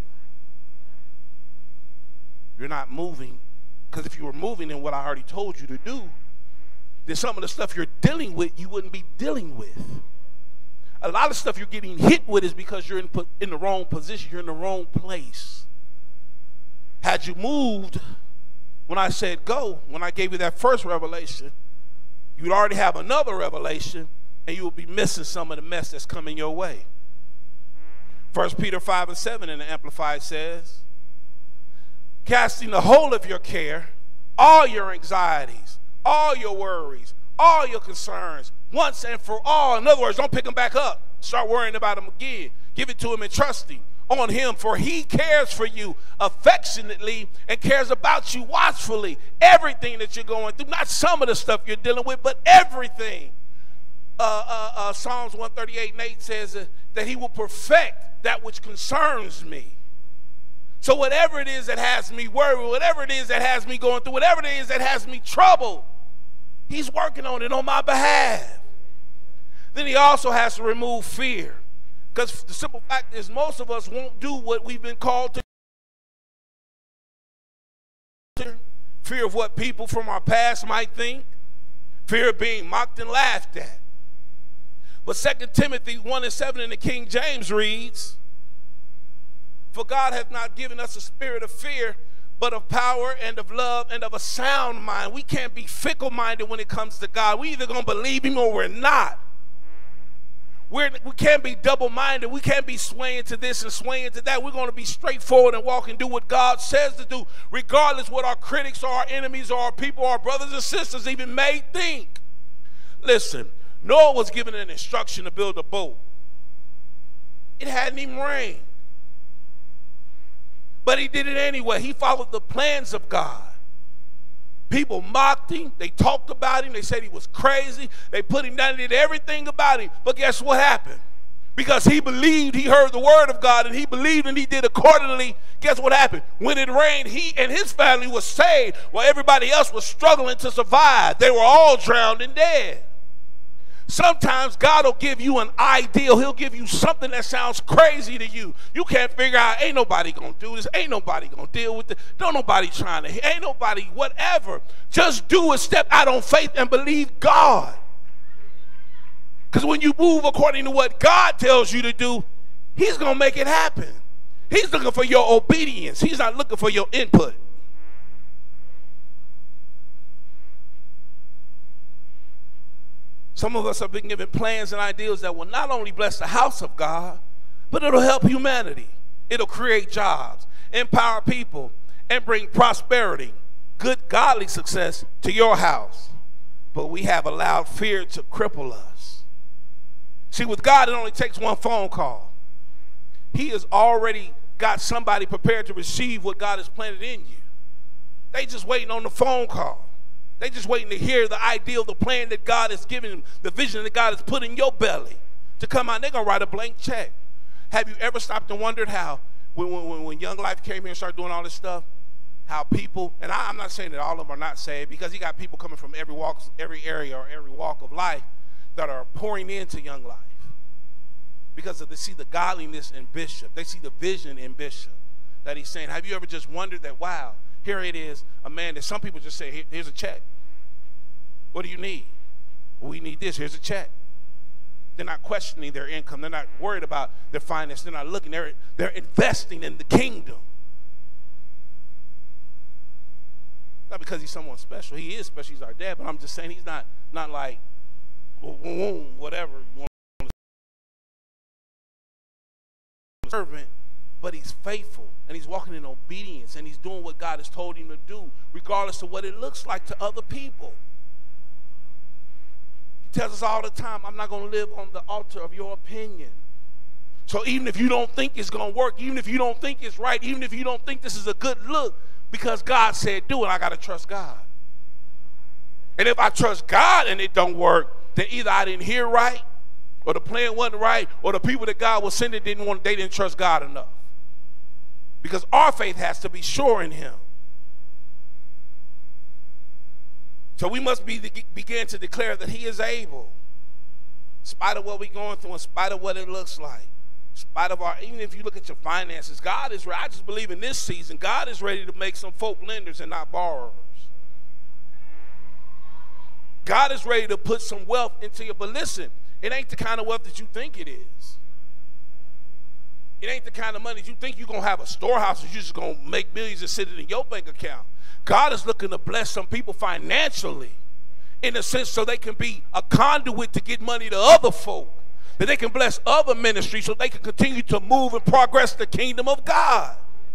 You're not moving, because if you were moving in what I already told you to do, then some of the stuff you're dealing with, you wouldn't be dealing with. A lot of stuff you're getting hit with is because you're in, in the wrong position. You're in the wrong place. Had you moved when I said go, when I gave you that first revelation, you'd already have another revelation, and you will be missing some of the mess that's coming your way. First Peter five and seven in the Amplified says, casting the whole of your care, all your anxieties, all your worries, all your concerns, once and for all. In other words, don't pick them back up. Start worrying about them again. Give it to him and trust him on him, for he cares for you affectionately and cares about you watchfully. Everything that you're going through, not some of the stuff you're dealing with, but everything. Uh, uh, uh, Psalms one thirty-eight and eight says uh, that he will perfect that which concerns me. So whatever it is that has me worried, whatever it is that has me going through, whatever it is that has me troubled, he's working on it on my behalf. Then he also has to remove fear. Because the simple fact is, most of us won't do what we've been called to do. Fear of what people from our past might think. Fear of being mocked and laughed at. But Second Timothy one and seven in the King James reads, for God hath not given us a spirit of fear, but of power and of love and of a sound mind. We can't be fickle-minded when it comes to God. We either going to believe him or we're not. We're, we can't be double-minded. We can't be swaying to this and swaying to that. We're going to be straightforward and walk and do what God says to do, regardless what our critics or our enemies or our people, our brothers and sisters even may think. Listen, Noah was given an instruction to build a boat. It hadn't even rained. But he did it anyway. He followed the plans of God. People mocked him. They talked about him. They said he was crazy. They put him down and did everything about him. But guess what happened? Because he believed, he heard the word of God, and he believed and he did accordingly. Guess what happened? When it rained, he and his family was saved while everybody else was struggling to survive. They were all drowned and dead. Sometimes God will give you an ideal. He'll give you something that sounds crazy to you. You can't figure out, ain't nobody going to do this. Ain't nobody going to deal with it. Don't nobody trying to, ain't nobody, whatever. Just do it, step out on faith and believe God. Because when you move according to what God tells you to do, he's going to make it happen. He's looking for your obedience. He's not looking for your input. Some of us have been given plans and ideals that will not only bless the house of God, but it'll help humanity. It'll create jobs, empower people, and bring prosperity, good godly success to your house. But we have allowed fear to cripple us. See, with God, it only takes one phone call. He has already got somebody prepared to receive what God has planted in you. They just waiting on the phone call. They just waiting to hear the ideal, the plan that God has given them, the vision that God has put in your belly to come out. They're going to write a blank check. Have you ever stopped and wondered how, when, when, when Young Life came here and started doing all this stuff, how people, and I, I'm not saying that all of them are not saved, because you got people coming from every walk, every area or every walk of life that are pouring into Young Life because of they see the godliness in Bishop. They see the vision in Bishop that he's saying. Have you ever just wondered that, wow, here it is, a man that some people just say, Here, here's a check. What do you need? Well, we need this. Here's a check. They're not questioning their income. They're not worried about their finance. They're not looking. They're, they're investing in the kingdom. Not because he's someone special. He is special. He's our dad. But I'm just saying he's not, not like, whatever you want to servant. But he's faithful, and he's walking in obedience, and he's doing what God has told him to do, regardless of what it looks like to other people. He tells us all the time, I'm not going to live on the altar of your opinion. So even if you don't think it's going to work, even if you don't think it's right, even if you don't think this is a good look, because God said do it, I got to trust God. And if I trust God and it don't work, then either I didn't hear right, or the plan wasn't right, or the people that God was sending didn't want, they didn't trust God enough. Because our faith has to be sure in him. So we must be begin to declare that he is able, in spite of what we're going through, in spite of what it looks like, in spite of our, even if you look at your finances, God is ready. I just believe in this season, God is ready to make some folk lenders and not borrowers. God is ready to put some wealth into you. But listen, it ain't the kind of wealth that you think it is. It ain't the kind of money you think you're going to have a storehouse and you're just going to make millions and sit it in your bank account. God is looking to bless some people financially, in a sense, so they can be a conduit to get money to other folk, that they can bless other ministries so they can continue to move and progress the kingdom of God.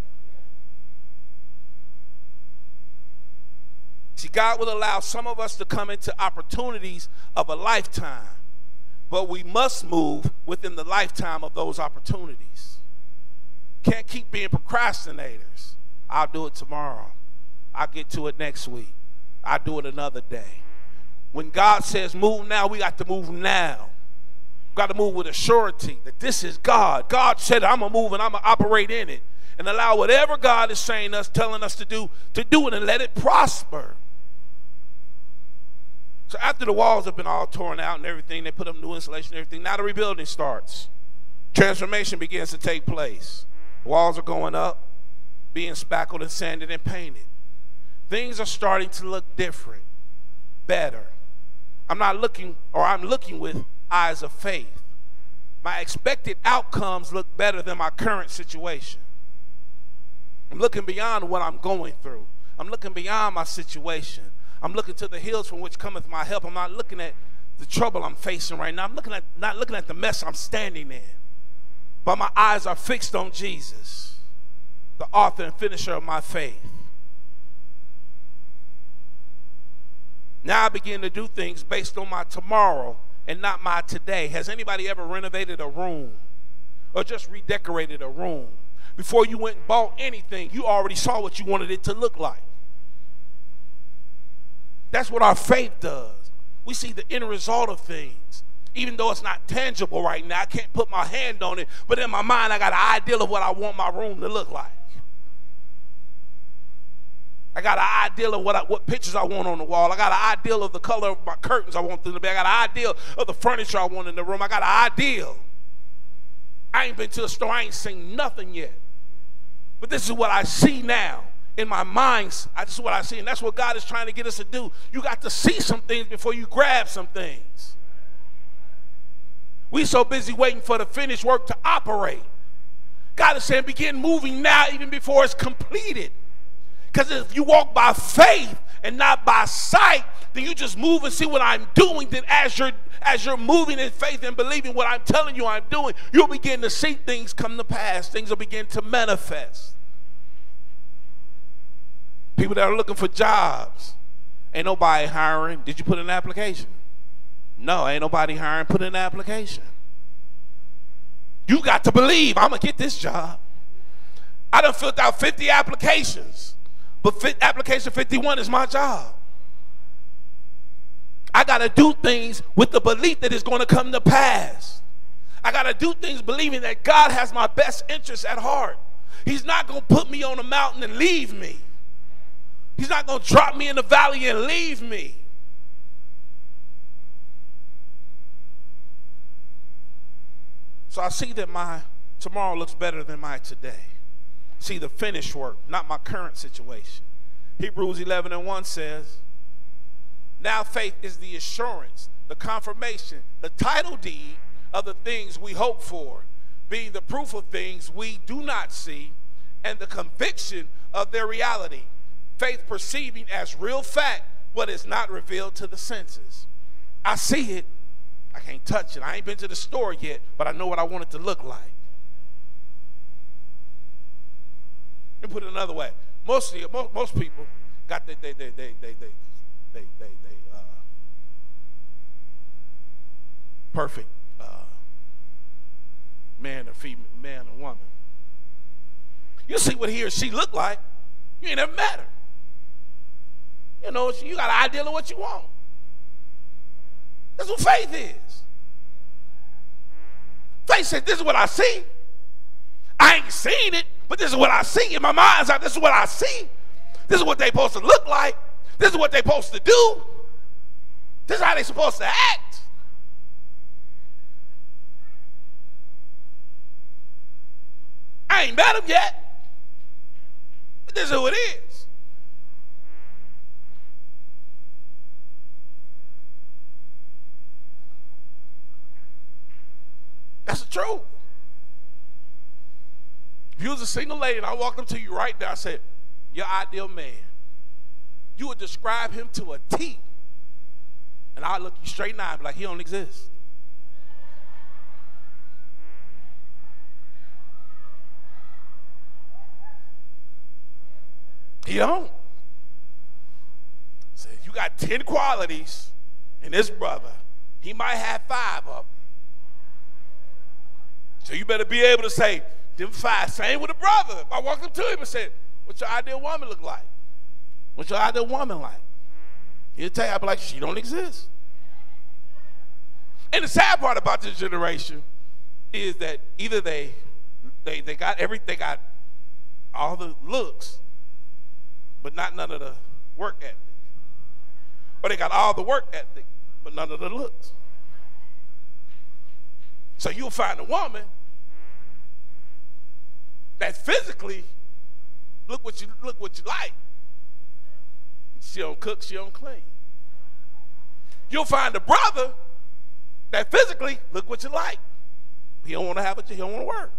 See, God will allow some of us to come into opportunities of a lifetime, but we must move within the lifetime of those opportunities. Can't keep being procrastinators. I'll do it tomorrow. I'll get to it next week. I'll do it another day. When God says move now, we got to move now. We got to move with a surety that this is God. God said I'm going to move and I'm going to operate in it. And allow whatever God is saying us, telling us to do, to do it and let it prosper. So after the walls have been all torn out and everything, they put up new insulation and everything, now the rebuilding starts. Transformation begins to take place. Walls are going up, being spackled and sanded and painted. things are starting to look different, better. I'm not looking, or I'm looking with eyes of faith. My expected outcomes look better than my current situation. I'm looking beyond what I'm going through. I'm looking beyond my situation. I'm looking to the hills from which cometh my help. I'm not looking at the trouble I'm facing right now. I'm looking at, not looking at the mess I'm standing in. But my eyes are fixed on Jesus, the author and finisher of my faith. Now I begin to do things based on my tomorrow and not my today. Has anybody ever renovated a room or just redecorated a room? Before you went and bought anything, you already saw what you wanted it to look like. That's what our faith does. We see the end result of things. Even though it's not tangible right now, I can't put my hand on it, but in my mind I got an idea of what I want my room to look like. I got an idea of what, I, what pictures I want on the wall. I got an idea of the color of my curtains I want through the bed. I got an idea of the furniture I want in the room. I got an idea. I ain't been to the store. I ain't seen nothing yet. But this is what I see now in my mind. This is what I see, and that's what God is trying to get us to do. You got to see some things before you grab some things. We so busy waiting for the finished work to operate. God is saying begin moving now even before it's completed. Because if you walk by faith and not by sight, then you just move and see what I'm doing. Then as you're, as you're moving in faith and believing what I'm telling you I'm doing, you'll begin to see things come to pass. Things will begin to manifest. People that are looking for jobs, ain't nobody hiring. Did you put in an application? No, ain't nobody hiring. Put in an application. You got to believe I'm going to get this job. I done filled out fifty applications, but application fifty-one is my job. I got to do things with the belief that it's going to come to pass. I got to do things believing that God has my best interests at heart. He's not going to put me on a mountain and leave me. He's not going to drop me in the valley and leave me. So I see that my tomorrow looks better than my today. See the finished work, not my current situation. Hebrews eleven and one says, now faith is the assurance, the confirmation, the title deed of the things we hope for, being the proof of things we do not see, and the conviction of their reality. Faith perceiving as real fact what is not revealed to the senses. I see it. I can't touch it. I ain't been to the store yet, but I know what I want it to look like. Let me put it another way. Mostly, most, most people got they they they they they they they they, they uh, perfect uh, man or female, man or woman. You see what he or she look like. You ain't never met her. You know, you got an idea of what you want. That's what faith is. Faith says, this is what I see. I ain't seen it, but this is what I see. In my mind's eye, this is what I see. This is what they're supposed to look like. This is what they're supposed to do. This is how they're supposed to act. I ain't met them yet, but this is who it is. That's the truth. If you was a single lady and I walked up to you right now, I said, your ideal man, you would describe him to a T. And I'd look you straight in the eye and be like, he don't exist. He don't. So you got ten qualities in this brother. He might have five of them. So you better be able to say, them five. Same with a brother. If I walked up to him and said, what's your ideal woman look like? What's your ideal woman like? He'll tell you, I'll be like, she don't exist. And the sad part about this generation is that either they they they got everything, they got all the looks, but not none of the work ethic. Or they got all the work ethic, but none of the looks. So you'll find a woman that physically look what you look what you like, She don't cook, she don't clean. You'll find a brother that physically look what you like. He don't want to have it, he don't want to work.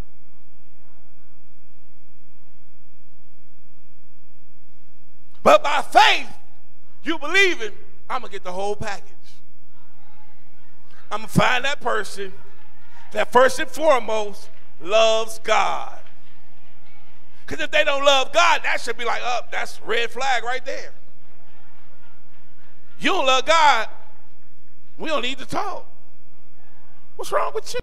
But by faith, you believe in, I'm going to get the whole package. I'm going to find that person that first and foremost loves God. Because if they don't love God, that should be like, oh, that's red flag right there. You don't love God, we don't need to talk. What's wrong with you?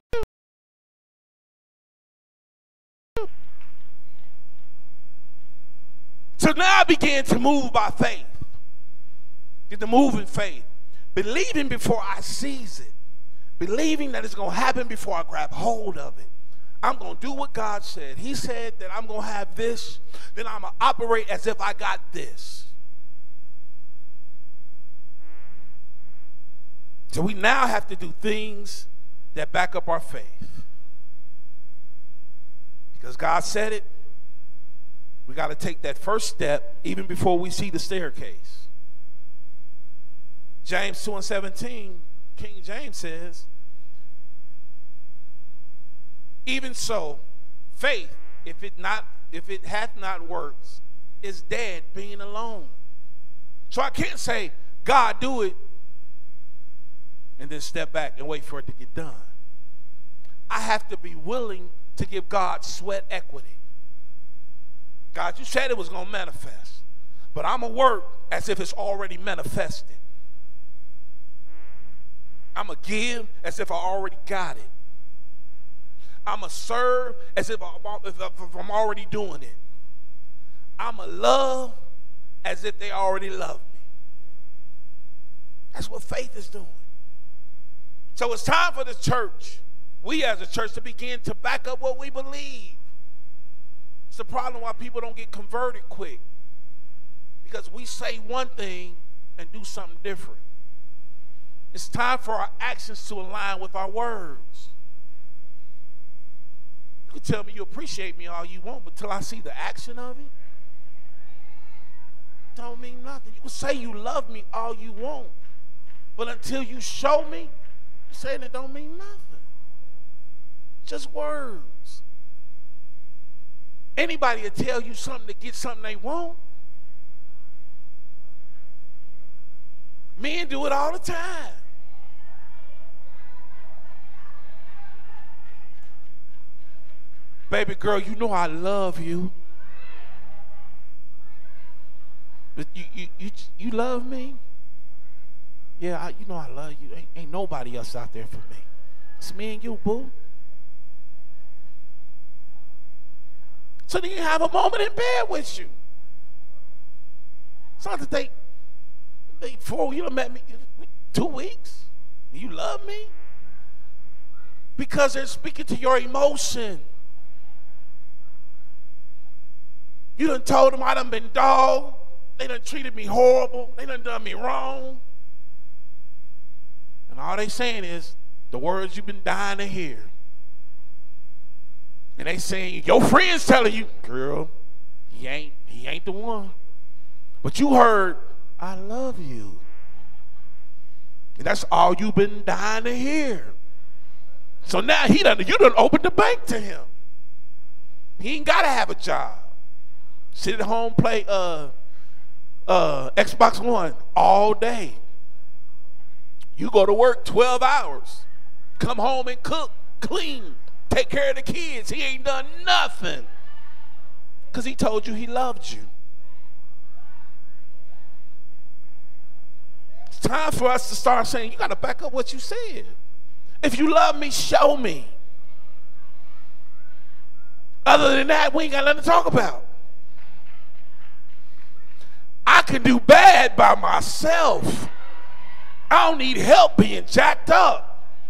So now I began to move by faith. Get to move in faith. Believing before I seize it. Believing that it's going to happen before I grab hold of it. I'm going to do what God said. He said that I'm going to have this. Then I'm going to operate as if I got this. So we now have to do things that back up our faith. Because God said it. We got to take that first step even before we see the staircase. James two and seventeen, King James says, even so, faith, if it not, if it hath not works, is dead being alone. So I can't say, God, do it, and then step back and wait for it to get done. I have to be willing to give God sweat equity. God, you said it was going to manifest, but I'm going to work as if it's already manifested. I'm going to give as if I already got it. I'm going to serve as if, I, if I'm already doing it. I'm going to love as if they already love me. That's what faith is doing. So it's time for the church, we as a church, to begin to back up what we believe. It's the problem why people don't get converted quick. Because we say one thing and do something different. It's time for our actions to align with our words. You can tell me you appreciate me all you want, but till I see the action of it, don't mean nothing. You can say you love me all you want, but until you show me, you're saying it don't mean nothing. Just words. Anybody will tell you something to get something they want. Men do it all the time. Baby girl, you know I love you. But you you you, you love me? Yeah, I, you know I love you. Ain't, ain't nobody else out there for me. It's me and you, boo. So then you have a moment in bed with you. It's not that they, they four, you done met me two weeks. You love me? Because they're speaking to your emotion. You done told them I done been dog. They done treated me horrible. They done done me wrong. And all they saying is the words you've been dying to hear. And they saying, your friends telling you, girl, he ain't, he ain't the one. But you heard, I love you. And that's all you've been dying to hear. So now he done, you done opened the bank to him. He ain't got to have a job. Sit at home, play uh, uh, Xbox One all day. You go to work twelve hours. Come home and cook, clean. Take care of the kids. He ain't done nothing because he told you he loved you. It's time for us to start saying, you got to back up what you said. If you love me, show me. Other than that, we ain't got nothing to talk about. I can do bad by myself. I don't need help being jacked up.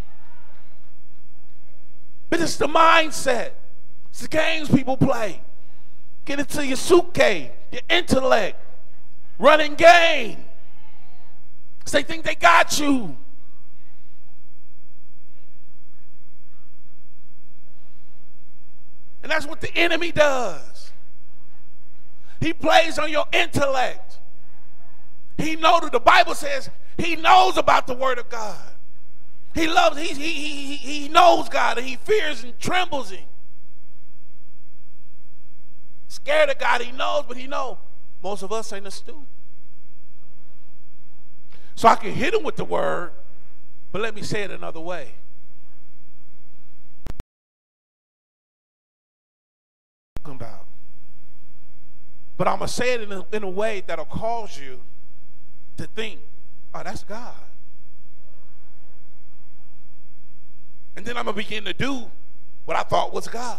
But it's the mindset. It's the games people play. Get into your suitcase, your intellect, running game. Because they think they got you. And that's what the enemy does. He plays on your intellect. He knows that the Bible says he knows about the word of God. He loves, he, he, he, he knows God, and he fears and trembles him. Scared of God, he knows, but he knows most of us ain't astute. So I can hit him with the word, but let me say it another way. About. But I'm going to say it in a, in a way that'll cause you to think, oh, that's God. And then I'm going to begin to do what I thought was God.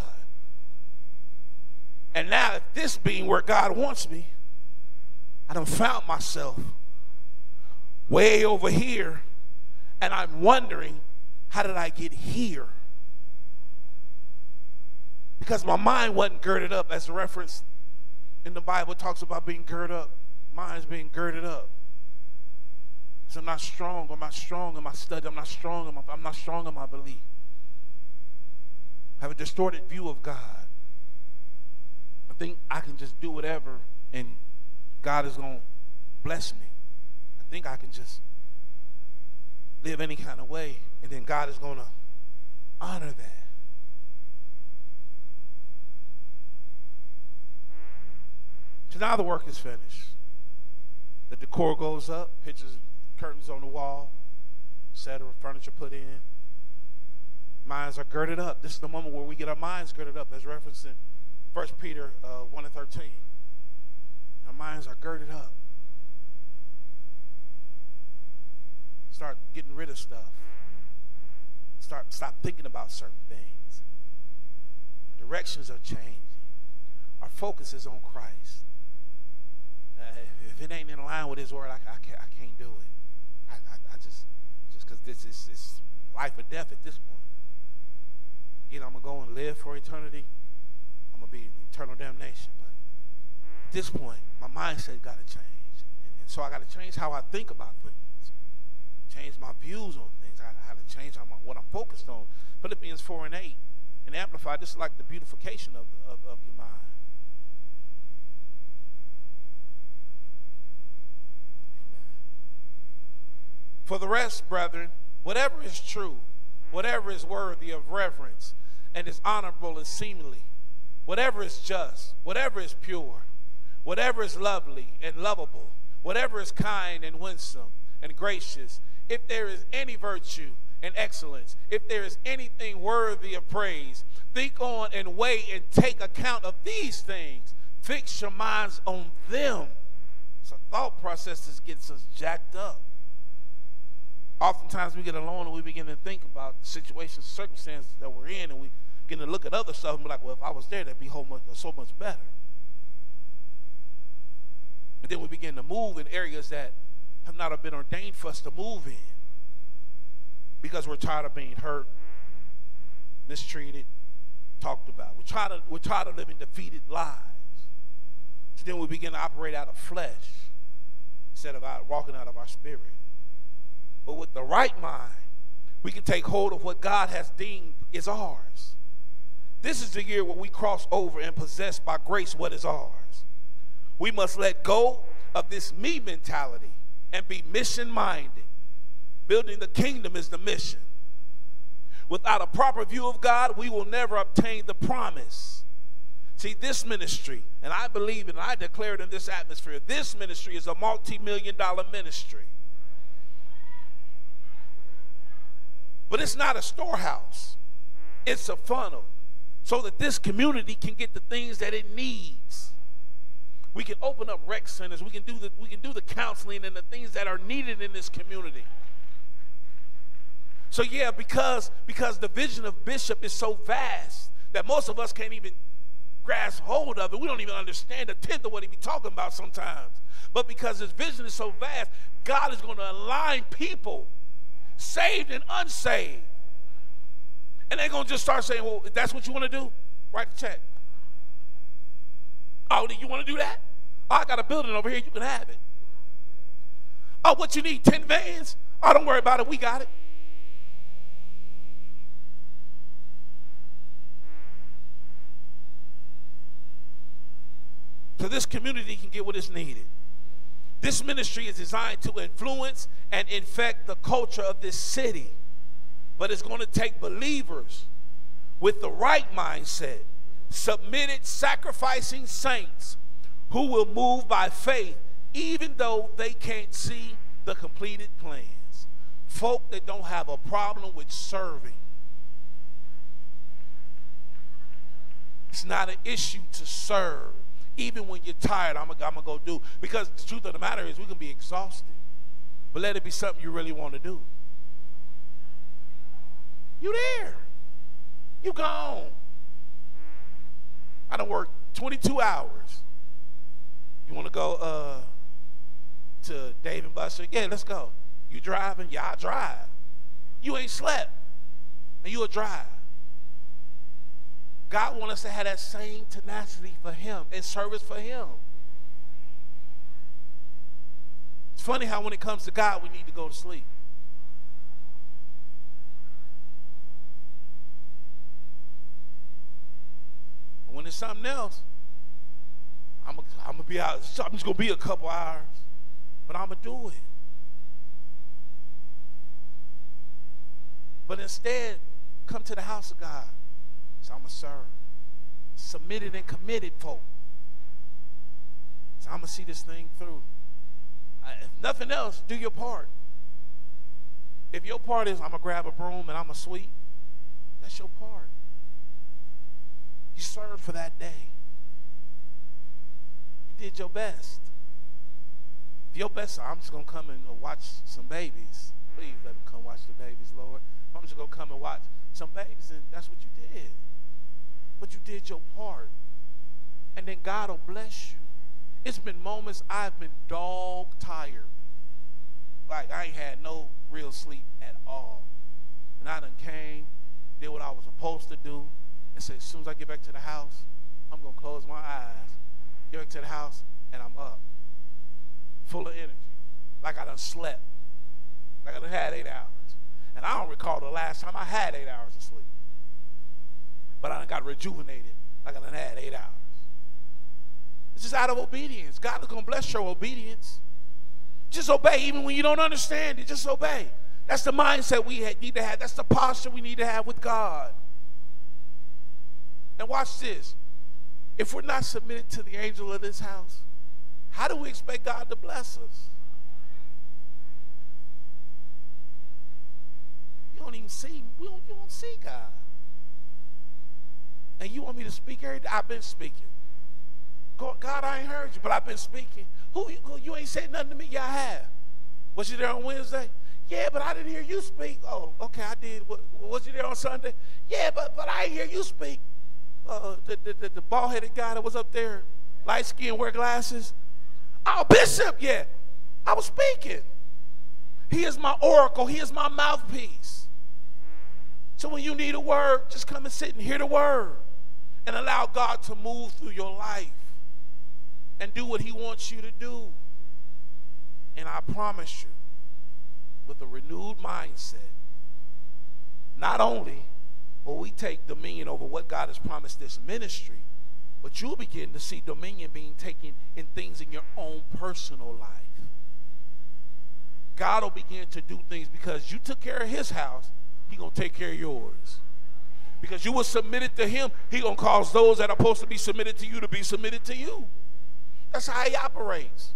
And now, if this being where God wants me, I done found myself way over here, and I'm wondering, how did I get here? Because my mind wasn't girded up, as a reference in the Bible talks about being girded up. Mind's being girded up. So I'm not strong. I'm not strong in my study. I'm not strong in my, I'm not strong in my belief. I have a distorted view of God. I think I can just do whatever and God is going to bless me. I think I can just live any kind of way and then God is going to honor that. So now the work is finished. The decor goes up, pictures, curtains on the wall, et cetera, furniture put in. Minds are girded up. This is the moment where we get our minds girded up, as referenced in First Peter uh, one and thirteen. Our minds are girded up. Start getting rid of stuff. Start, stop thinking about certain things. Our directions are changing. Our focus is on Christ. Uh, if, if it ain't in line with His word, I, I can't. I can't do it. I, I, I just, just because this is, is life or death at this point. Either I'm gonna go and live for eternity, I'm gonna be in eternal damnation. But at this point, my mindset got to change, and, and so I got to change how I think about things, change my views on things. I had to change how my, what I'm focused on. Philippians four and eight, and Amplified. This is like the beautification of of, of your mind. For the rest, brethren, whatever is true, whatever is worthy of reverence, and is honorable and seemly, whatever is just, whatever is pure, whatever is lovely and lovable, whatever is kind and winsome and gracious, if there is any virtue and excellence, if there is anything worthy of praise, think on and weigh and take account of these things. Fix your minds on them. So thought processes gets us jacked up. Oftentimes we get alone and we begin to think about situations, circumstances that we're in, and we begin to look at other stuff and be like, well, if I was there, that'd be so much, so much better. And then we begin to move in areas that have not been ordained for us to move in because we're tired of being hurt, mistreated, talked about. We're tired of, we're tired of living defeated lives. So then we begin to operate out of flesh instead of out, walking out of our spirit. But with the right mind, we can take hold of what God has deemed is ours. This is the year where we cross over and possess by grace what is ours. We must let go of this me mentality and be mission-minded. Building the kingdom is the mission. Without a proper view of God, we will never obtain the promise. See, this ministry, and I believe it, and I declare it in this atmosphere, this ministry is a multi-million dollar ministry. But it's not a storehouse. It's a funnel so that this community can get the things that it needs. We can open up rec centers. We can do the, we can do the counseling and the things that are needed in this community. So yeah, because, because the vision of Bishop is so vast that most of us can't even grasp hold of it. We don't even understand a tenth of what he be talking about sometimes. But because his vision is so vast, God is going to align people, saved and unsaved. And they're going to just start saying, well, if that's what you want to do, write the check. Oh, you want to do that? Oh, I got a building over here. You can have it. Oh, what you need, ten vans? Oh, don't worry about it. We got it. So this community can get what is needed. This ministry is designed to influence and infect the culture of this city. But it's going to take believers with the right mindset, submitted, sacrificing saints who will move by faith even though they can't see the completed plans. Folk that don't have a problem with serving. It's not an issue to serve. Even when you're tired, I'm going to go do. Because the truth of the matter is we can be exhausted. But let it be something you really want to do. You there. You gone. I done worked twenty-two hours. You want to go uh, to Dave and Buster? Yeah, let's go. You driving? Yeah, I drive. You ain't slept. And you'll drive. God wants us to have that same tenacity for him and service for him. It's funny how when it comes to God, we need to go to sleep. But when it's something else, I'm going to be out. I'm just going to be a couple hours, but I'm going to do it. But instead, come to the house of God. So I'm going to serve. Submitted and committed folk. So I'm going to see this thing through. I, if nothing else, do your part. If your part is I'm going to grab a broom and I'm going to sweep, that's your part. You served for that day. You did your best. If your best, I'm just going to come and watch some babies. Please let them come watch the babies, Lord. I'm just going to come and watch some babies, and that's what you did. But you did your part. And then God will bless you. It's been moments I've been dog tired. Like I ain't had no real sleep at all. And I done came, did what I was supposed to do, and said, as soon as I get back to the house, I'm going to close my eyes, get back to the house, and I'm up. Full of energy. Like I done slept. Like I done had eight hours. And I don't recall the last time I had eight hours of sleep. But I done got rejuvenated like I done had eight hours. It's just out of obedience. God is going to bless your obedience. Just obey even when you don't understand it. Just obey. That's the mindset we need to have. That's the posture we need to have with God. And watch this. If we're not submitted to the angel of this house, how do we expect God to bless us? You don't even see, we don't, you don't see God. And you want me to speak every day? I've been speaking. God, I ain't heard you, but I've been speaking. Who you, you ain't said nothing to me? Yeah, I have. Was you there on Wednesday? Yeah, but I didn't hear you speak. Oh, okay, I did. Was you there on Sunday? Yeah, but but I didn't hear you speak. Uh, the, the, the, the bald-headed guy that was up there, light skin, wear glasses. Oh, Bishop, yeah. I was speaking. He is my oracle. He is my mouthpiece. So when you need a word, just come and sit and hear the word and allow God to move through your life and do what he wants you to do. And I promise you, with a renewed mindset, not only will we take dominion over what God has promised this ministry, but you'll begin to see dominion being taken in things in your own personal life. God will begin to do things because you took care of his house, he's going to take care of yours. Because you were submitted to him, he's going to cause those that are supposed to be submitted to you to be submitted to you. That's how he operates.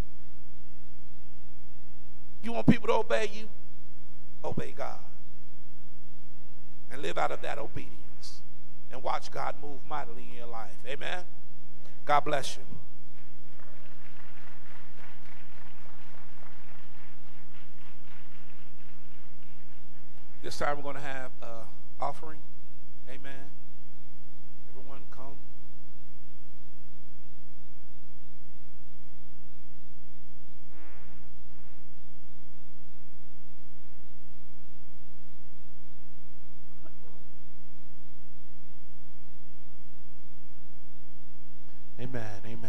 You want people to obey you? Obey God. And live out of that obedience. And watch God move mightily in your life. Amen? God bless you. This time we're going to have an uh, offering. Amen. Everyone come. Amen. Amen.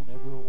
on every